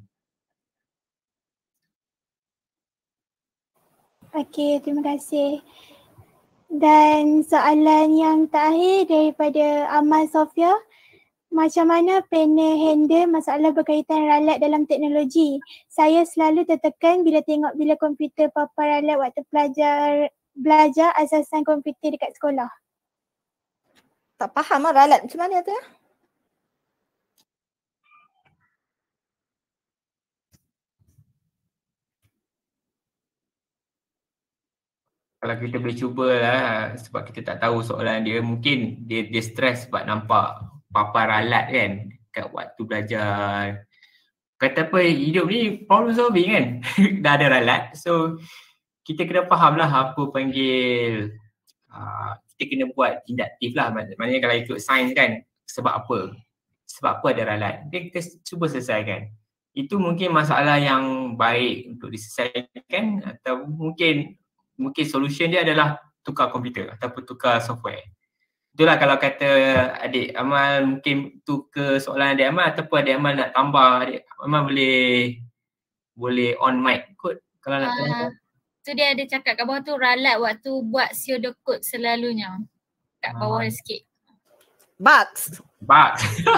S2: Okey, terima kasih. Dan soalan yang terakhir daripada Amal Sofia, macam mana panel handle masalah berkaitan ralat dalam teknologi? Saya selalu tertekan bila tengok bila komputer papar ralat waktu pelajar belajar asasan komputer dekat sekolah.
S4: Tak faham lah ralat macam mana tu ya?
S5: Kalau kita boleh cuba lah, sebab kita tak tahu soalan dia, mungkin dia dia stres sebab nampak papar ralat kan kat waktu belajar. Kata apa, hidup ni problem solving kan. Dah ada ralat, so kita kena faham lah apa panggil, uh, kita kena buat induktif lah. Maknanya kalau ikut sains kan, sebab apa? Sebab apa ada ralat? Dia kita cuba selesaikan. Itu mungkin masalah yang baik untuk diselesaikan, atau mungkin mungkin solution dia adalah tukar komputer ataupun tukar software. Itulah kalau kata adik Amal, mungkin tu ke soalan adik Amal, ataupun adik Amal nak tambah, adik Amal boleh boleh on mic kot kalau nak tambah.
S7: Uh, tu dia ada cakap kat bawah tu, ralat waktu buat pseudocode selalunya. Kat bawah
S5: Ah.
S7: sikit.
S4: Bugs.
S5: Bugs.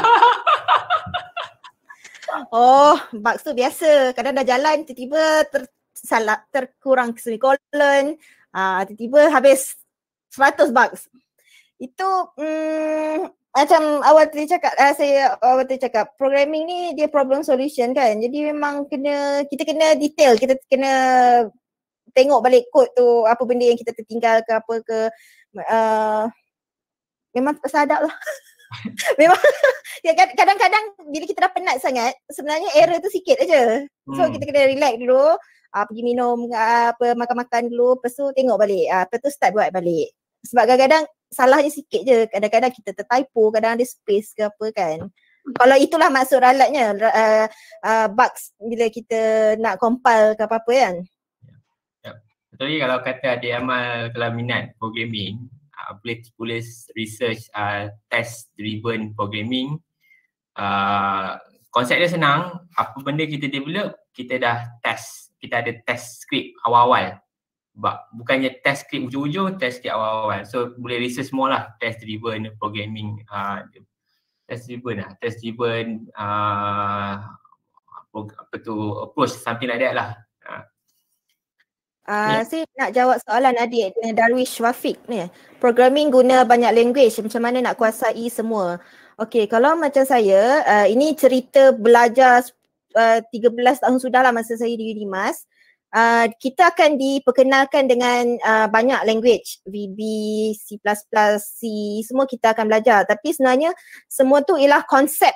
S4: Oh, bugs tu biasa. Kadang dah jalan tiba-tiba tersalah, terkurang semikolon, uh, tiba-tiba habis seratus bugs. Itu mm, macam awal tadi cakap, uh, saya awal tadi cakap, programming ni dia problem solution kan. Jadi memang kena, kita kena detail, kita kena tengok balik kod tu, apa benda yang kita tertinggal ke apa ke. Uh, memang tersadap lah. Memang kadang-kadang bila kita dah penat sangat, sebenarnya error tu sikit aja. So
S5: Hmm.
S4: kita kena relax dulu, uh, pergi minum uh, apa, makan-makan dulu, lepas tu tengok balik, uh, lepas tu start buat balik. Sebab kadang-kadang salahnya sikit je, kadang-kadang kita tertypo, kadang ada space ke apa kan. Kalau itulah maksud ralatnya, uh, uh, bugs bila kita nak compile ke apa-apa kan.
S5: Betul, kalau kata adik Amal kalau minat programming, uh, boleh boleh research uh, test driven programming. Uh, konsep dia senang, apa benda kita develop, kita dah test. kita ada test script awal-awal. Bukannya test script ujung-ujung, test script awal-awal. So boleh research semua lah, test driven programming, uh, test driven lah, test driven uh, apa tu, approach, something like that lah. Uh.
S4: Uh, yeah. Saya nak jawab soalan adik Darwish Wafiq ni. Programming guna banyak language, macam mana nak kuasai semua? Okey, kalau macam saya, uh, ini cerita belajar uh, tiga belas tahun sudah lah masa saya di Unimas. Uh, kita akan diperkenalkan dengan uh, banyak language, V B, C plus plus, C, semua kita akan belajar. Tapi sebenarnya semua tu ialah konsep.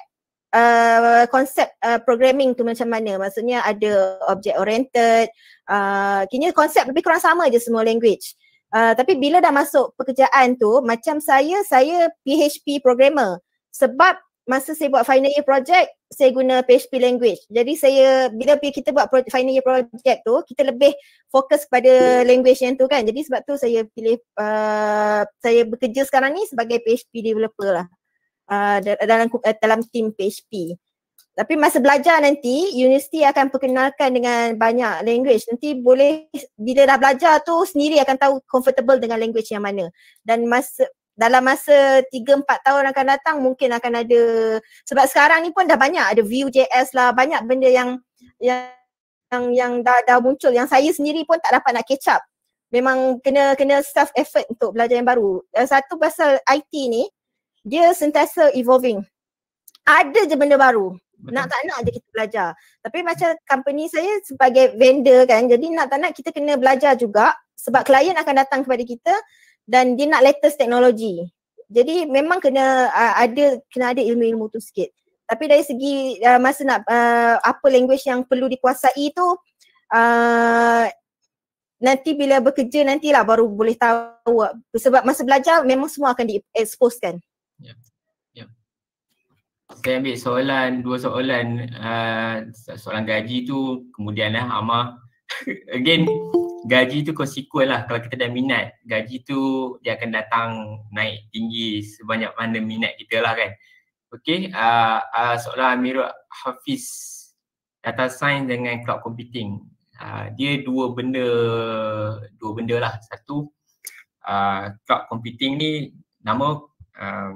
S4: Uh, konsep uh, programming tu macam mana, maksudnya ada object oriented, uh, kini konsep lebih kurang sama je semua language. Uh, tapi bila dah masuk pekerjaan tu, macam saya, saya P H P programmer. Sebab masa saya buat final year project, saya guna P H P language. Jadi saya, bila kita buat project, final year project tu, kita lebih fokus pada language yang tu kan. Jadi sebab tu saya pilih, uh, saya bekerja sekarang ni sebagai P H P developer lah. Uh, dalam dalam tim P H P. Tapi masa belajar nanti, universiti akan perkenalkan dengan banyak language. Nanti boleh, bila dah belajar tu sendiri akan tahu comfortable dengan language yang mana. Dan masa dalam masa tiga empat tahun akan datang mungkin akan ada, sebab sekarang ni pun dah banyak, ada Vue.js lah, banyak benda yang yang yang, yang dah, dah muncul, yang saya sendiri pun tak dapat nak catch up. Memang kena kena self effort untuk belajar yang baru. Satu pasal I T ni, dia sentiasa evolving. Ada je benda baru. Betul. Nak tak nak je kita belajar. Tapi macam company saya sebagai vendor kan, jadi nak tak nak kita kena belajar juga sebab klien akan datang kepada kita dan dia nak latest teknologi. Jadi memang kena uh, ada kena ada ilmu-ilmu tu sikit. Tapi dari segi uh, masa nak uh, apa language yang perlu dikuasai tu, uh, nanti bila bekerja nantilah baru boleh tahu. Sebab masa belajar memang semua akan di-exposekan.
S5: Ya. Ya. Saya ambil soalan, dua soalan, uh, soalan gaji tu, kemudian lah Amar. Again, gaji tu konsekuen lah. Kalau kita dah minat, gaji tu dia akan datang naik tinggi sebanyak mana minat kita lah kan. Okay, uh, uh, soalan Amirul Hafiz, data science dengan cloud computing. Uh, dia dua benda, dua benda lah. Satu, uh, cloud computing ni nama uh,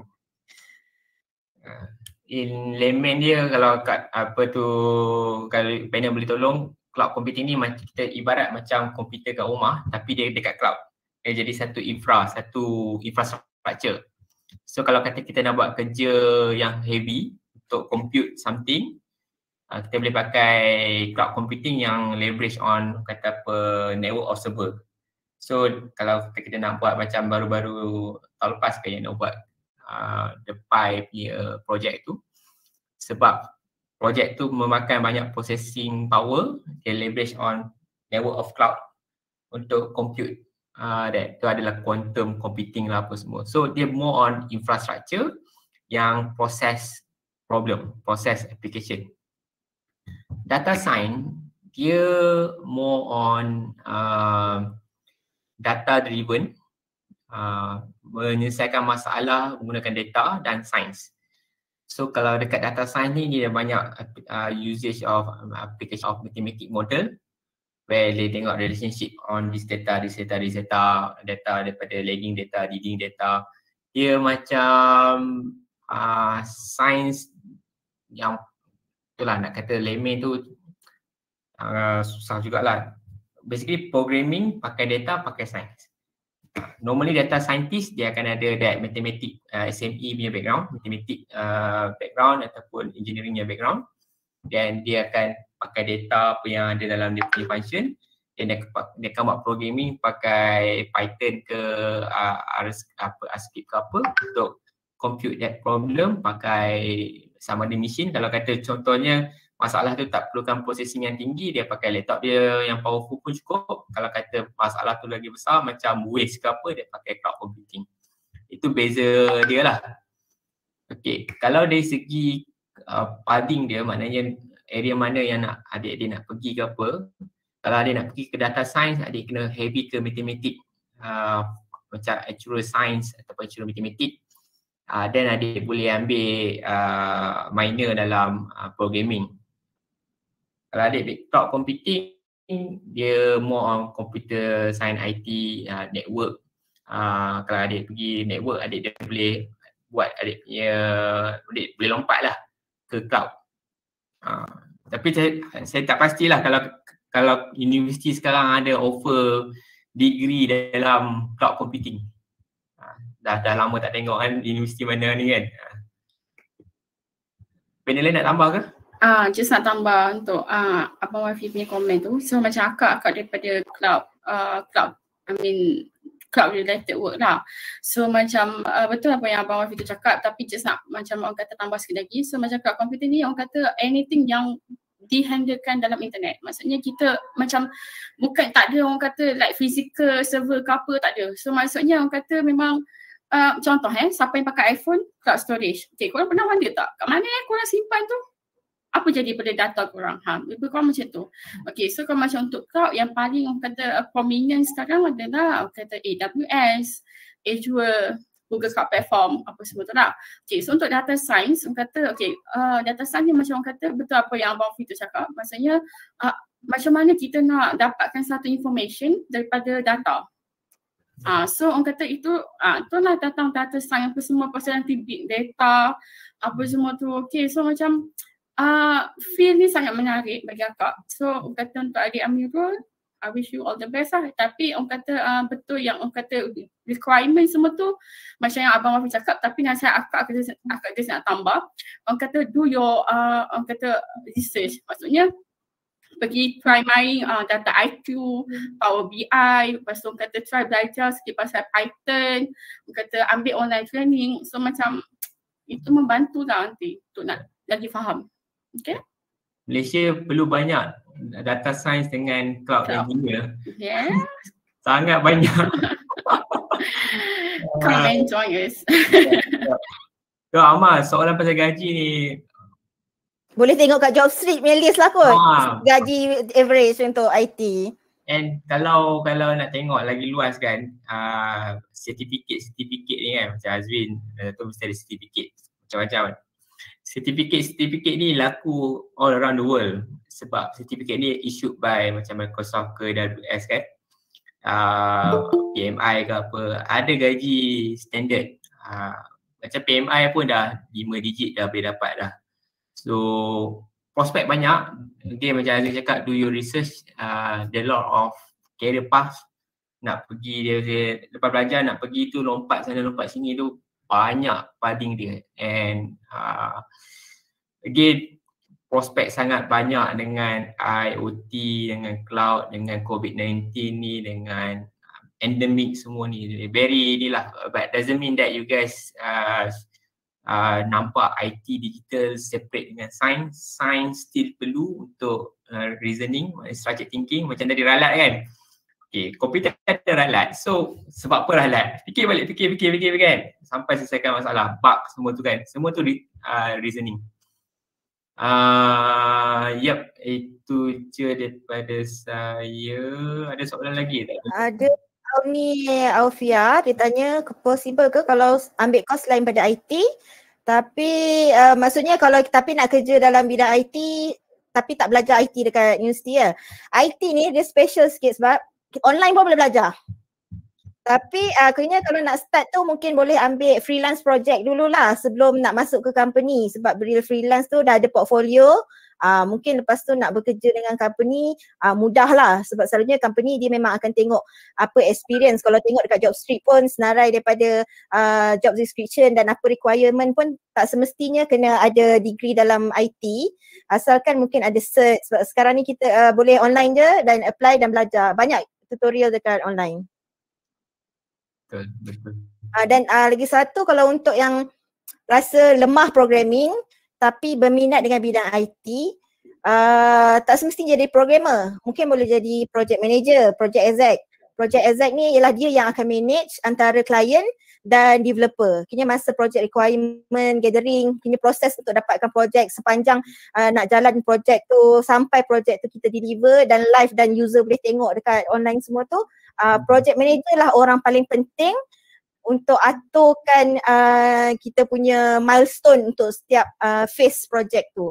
S5: Uh, in layman dia, kalau kat apa tu, kalau panel boleh tolong, cloud computing ni macam kita ibarat macam komputer kat rumah tapi dia dekat cloud. Dia jadi satu infra, satu infrastructure. So kalau kata kita nak buat kerja yang heavy untuk compute something, uh, kita boleh pakai cloud computing yang leverage on kata apa network of server. So kalau kita nak buat macam baru-baru tahun lepas kayak nak buat Uh, the Pi punya project tu, sebab project tu memakan banyak processing power, dia leverage on network of cloud untuk compute. Uh, that tu adalah quantum computing lah apa semua. So dia more on infrastructure yang process problem, process application. Data science dia more on uh, data driven. Uh, menyelesaikan masalah menggunakan data dan sains. So kalau dekat data science ni dia banyak uh, usage of um, application of mathematics model where dia tengok relationship on this data, this data, this data, data daripada lagging data, leading data. Dia macam uh, sains yang itulah nak kata layman tu uh, susah jugalah. Basically programming pakai data, pakai sains. Normally data scientist dia akan ada that mathematics uh, S M E punya background, mathematics uh, background ataupun engineering punya background, dan dia akan pakai data apa yang ada dalam dia punya function, dan dia, dia akan buat programming pakai Python ke uh, apa script ke apa untuk compute that problem pakai sama ada machine. Kalau kata contohnya masalah tu tak perlukan processing yang tinggi, dia pakai laptop dia yang powerful pun cukup. Kalau kata masalah tu lagi besar macam waste ke apa, dia pakai cloud computing. Itu beza dia lah. Okay, kalau dari segi uh, pathing dia, maknanya area mana yang nak adik-adik nak pergi ke apa. Kalau adik nak pergi ke data science, adik kena heavy ke matematik, uh, macam actual science ataupun actual matematik. Uh, dan adik boleh ambil uh, minor dalam uh, programming. Kalau adik cloud computing, dia more on computer science I T, uh, network. Uh, kalau adik pergi network, adik dia boleh buat adik punya, adik boleh lompat lah ke cloud. Uh, tapi saya, saya tak pastilah kalau kalau universiti sekarang ada offer degree dalam cloud computing. Uh, dah dah lama tak tengok kan universiti mana ni kan. Uh. Panel lain nak tambah ke?
S6: Ah, uh, just nak tambah untuk uh, Abang Wafi punya komen tu. So macam akak-akak daripada cloud, uh, cloud, I mean cloud related work lah. So macam uh, betul apa yang Abang Wafi tu cakap, tapi just nak macam orang kata tambah sikit lagi. So macam cloud computing ni orang kata anything yang dihandlekan dalam internet. Maksudnya kita macam bukan tak ada orang kata like physical server ke apa, tak ada. So maksudnya orang kata memang uh, contoh eh, siapa yang pakai iPhone, cloud storage. Okay, korang pernah wonder tak? Kat mana eh korang simpan tu? Apa jadi pada data korang? Ha, lebih kurang macam tu. Okay, so kalau macam untuk cloud yang paling orang kata uh, prominent sekarang adalah orang kata A W S, Azure, Google Cloud Platform, apa semua tu lah. Okay, so untuk data science, orang kata, okay, uh, data science ni macam orang kata betul apa yang Abang Fito cakap. Maksudnya, uh, macam mana kita nak dapatkan satu information daripada data. Uh, so orang kata itu, uh, tu lah datang data science apa semua pasal nanti big data, apa semua tu. Okay, so macam, Uh, feel ni sangat menarik bagi akak. So orang kata untuk adik Amirul, I wish you all the best lah. Tapi orang kata uh, betul yang orang kata requirement semua tu macam yang Abang Wafi cakap, tapi nasihat akak akak, akak just nak tambah. Orang kata do your uh, orang kata research. Maksudnya pergi try main uh, data I Q, Power B I, lepas tu orang kata try belajar sikit pasal Python, orang kata ambil online training. So macam itu membantu lah nanti untuk nak lagi faham. Okay.
S5: Malaysia perlu banyak data science dengan cloud engineer.
S6: Yeah.
S5: Sangat banyak.
S6: Come and join us.
S5: So Amal, soalan pasal gaji ni
S4: boleh tengok kat JobStreet punya list lah kot.
S5: Ah.
S4: Gaji average untuk I T.
S5: And kalau kalau nak tengok lagi luas kan, uh, sertifikat-sertifikat ni kan, macam Azwin, uh, tu mesti ada sertifikat macam-macam. Sertifikat-sertifikat ni laku all around the world sebab sertifikat ni issued by macam Microsoft ke A W S kan, uh, P M I ke apa, ada gaji standard. Uh, macam P M I pun dah lima digit dah boleh dapat dah. So prospek banyak. Again macam Aziz cakap, do your research. Uh, there are lot of career path. Nak pergi dia, dia lepas belajar nak pergi tu lompat sana lompat sini tu banyak padding dia. And uh, again prospek sangat banyak dengan I O T, dengan cloud, dengan COVID nineteen ni, dengan endemic semua ni. Very inilah, but doesn't mean that you guys uh, uh, nampak I T digital separate dengan science. Science still perlu untuk uh, reasoning, strategic thinking. Macam tadi ralat kan. Okay, komputer ada ralat. So sebab apa ralat? Fikir balik, fikir, fikir, fikir, fikir kan. Sampai selesaikan masalah, bug semua tu kan. Semua tu uh, reasoning. Uh, yep, itu je daripada saya. Ada soalan lagi tak?
S4: Ada ni Alfia, dia tanya possible ke kalau ambil course lain pada I T, tapi uh, maksudnya kalau tapi nak kerja dalam bidang I T tapi tak belajar I T dekat universiti ya. I T ni dia special sikit sebab online pun boleh belajar. Tapi akhirnya uh, kalau nak start tu mungkin boleh ambil freelance project dululah sebelum nak masuk ke company, sebab real freelance tu dah ada portfolio. Uh, mungkin lepas tu nak bekerja dengan company uh, mudah lah, sebab selalunya company dia memang akan tengok apa experience. Kalau tengok dekat JobStreet pun senarai daripada uh, job description dan apa requirement pun tak semestinya kena ada degree dalam I T, asalkan mungkin ada cert. Sebab sekarang ni kita uh, boleh online je dan apply dan belajar. Banyak tutorial dekat online.
S5: Betul, betul.
S4: Uh, dan uh, lagi satu, kalau untuk yang rasa lemah programming tapi berminat dengan bidang I T, uh, tak semestinya jadi programmer. Mungkin boleh jadi project manager, project exec. Project exec ni ialah dia yang akan manage antara klien dan developer. Kini masa project requirement gathering, kini proses untuk dapatkan projek sepanjang uh, nak jalan projek tu sampai projek tu kita deliver dan live dan user boleh tengok dekat online semua tu. Uh, project manager lah orang paling penting untuk aturkan uh, kita punya milestone untuk setiap uh, phase project tu.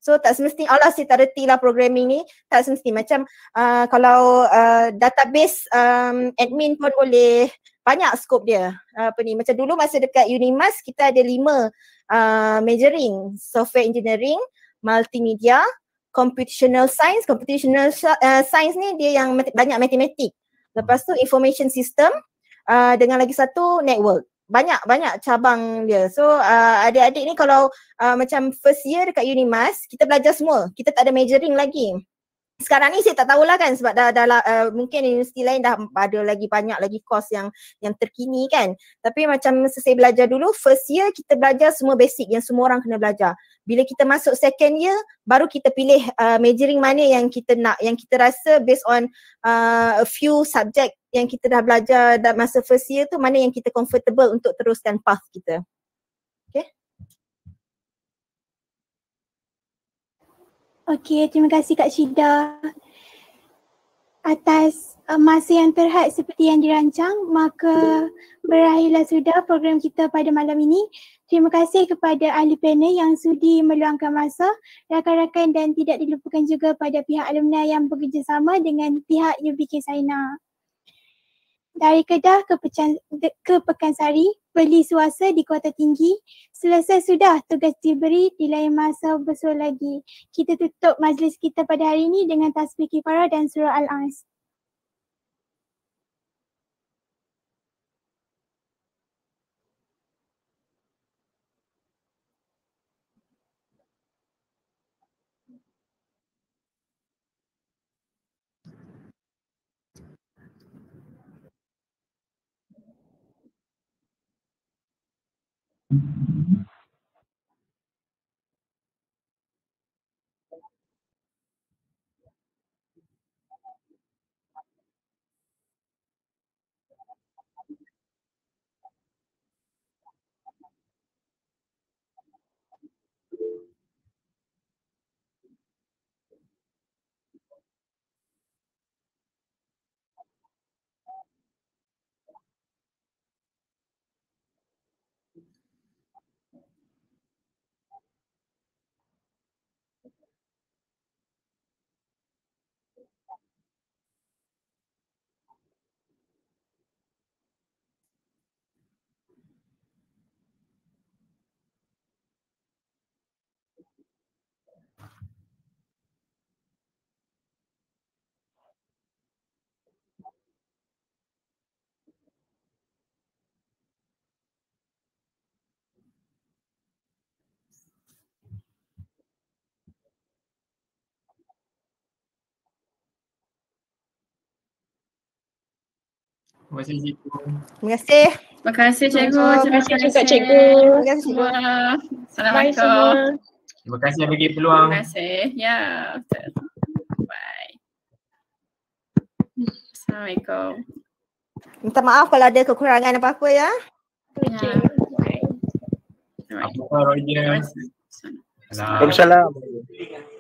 S4: So tak semesti Allah si tak reti lah programming ni, tak semesti. Macam uh, kalau uh, database um, admin pun boleh, banyak skop dia. Uh, apa ni, macam dulu masa dekat Unimas kita ada lima uh, majoring, software engineering, multimedia, computational science. Computational uh, science ni dia yang mat- banyak matematik. Lepas tu information system uh, dengan lagi satu network. Banyak banyak cabang dia. So uh, adik-adik ni kalau uh, macam first year dekat Unimas, kita belajar semua. Kita tak ada majoring lagi. Sekarang ni saya tak tahulah kan sebab dah, dah uh, mungkin universiti lain dah ada lagi banyak lagi course yang yang terkini kan. Tapi macam masa saya belajar dulu, first year kita belajar semua basic yang semua orang kena belajar. Bila kita masuk second year, baru kita pilih uh, majoring mana yang kita nak, yang kita rasa based on uh, a few subject yang kita dah belajar dah masa first year tu, mana yang kita comfortable untuk teruskan path kita. Okay.
S2: Okay, terima kasih Kak Syida atas uh, masa yang terhad seperti yang dirancang. Maka berakhirlah sudah program kita pada malam ini. Terima kasih kepada ahli panel yang sudi meluangkan masa, rakan-rakan dan tidak dilupakan juga pada pihak alumni yang bekerjasama dengan pihak U B K Saina. Dari Kedah ke, Pecan, ke Pekansari, beli suasa di Kota Tinggi. Selesai sudah tugas diberi, di lain masa bersuara lagi. Kita tutup majlis kita pada hari ini dengan tasbih kifarah dan surah Al-As.
S5: Terima kasih cikgu.
S4: Terima kasih.
S6: Terima kasih cikgu.
S3: Terima kasih juga cikgu.
S4: Terima kasih cikgu.
S6: Assalamualaikum.
S3: Bye semua.
S5: Terima kasih yang bagi peluang.
S6: Terima kasih. Ya. Bye. Assalamualaikum.
S4: Minta maaf kalau ada kekurangan apa-apa ya.
S3: Okay.
S6: Bye.
S5: Apa Roger?
S6: Terima kasih.
S5: Waalaikumsalam.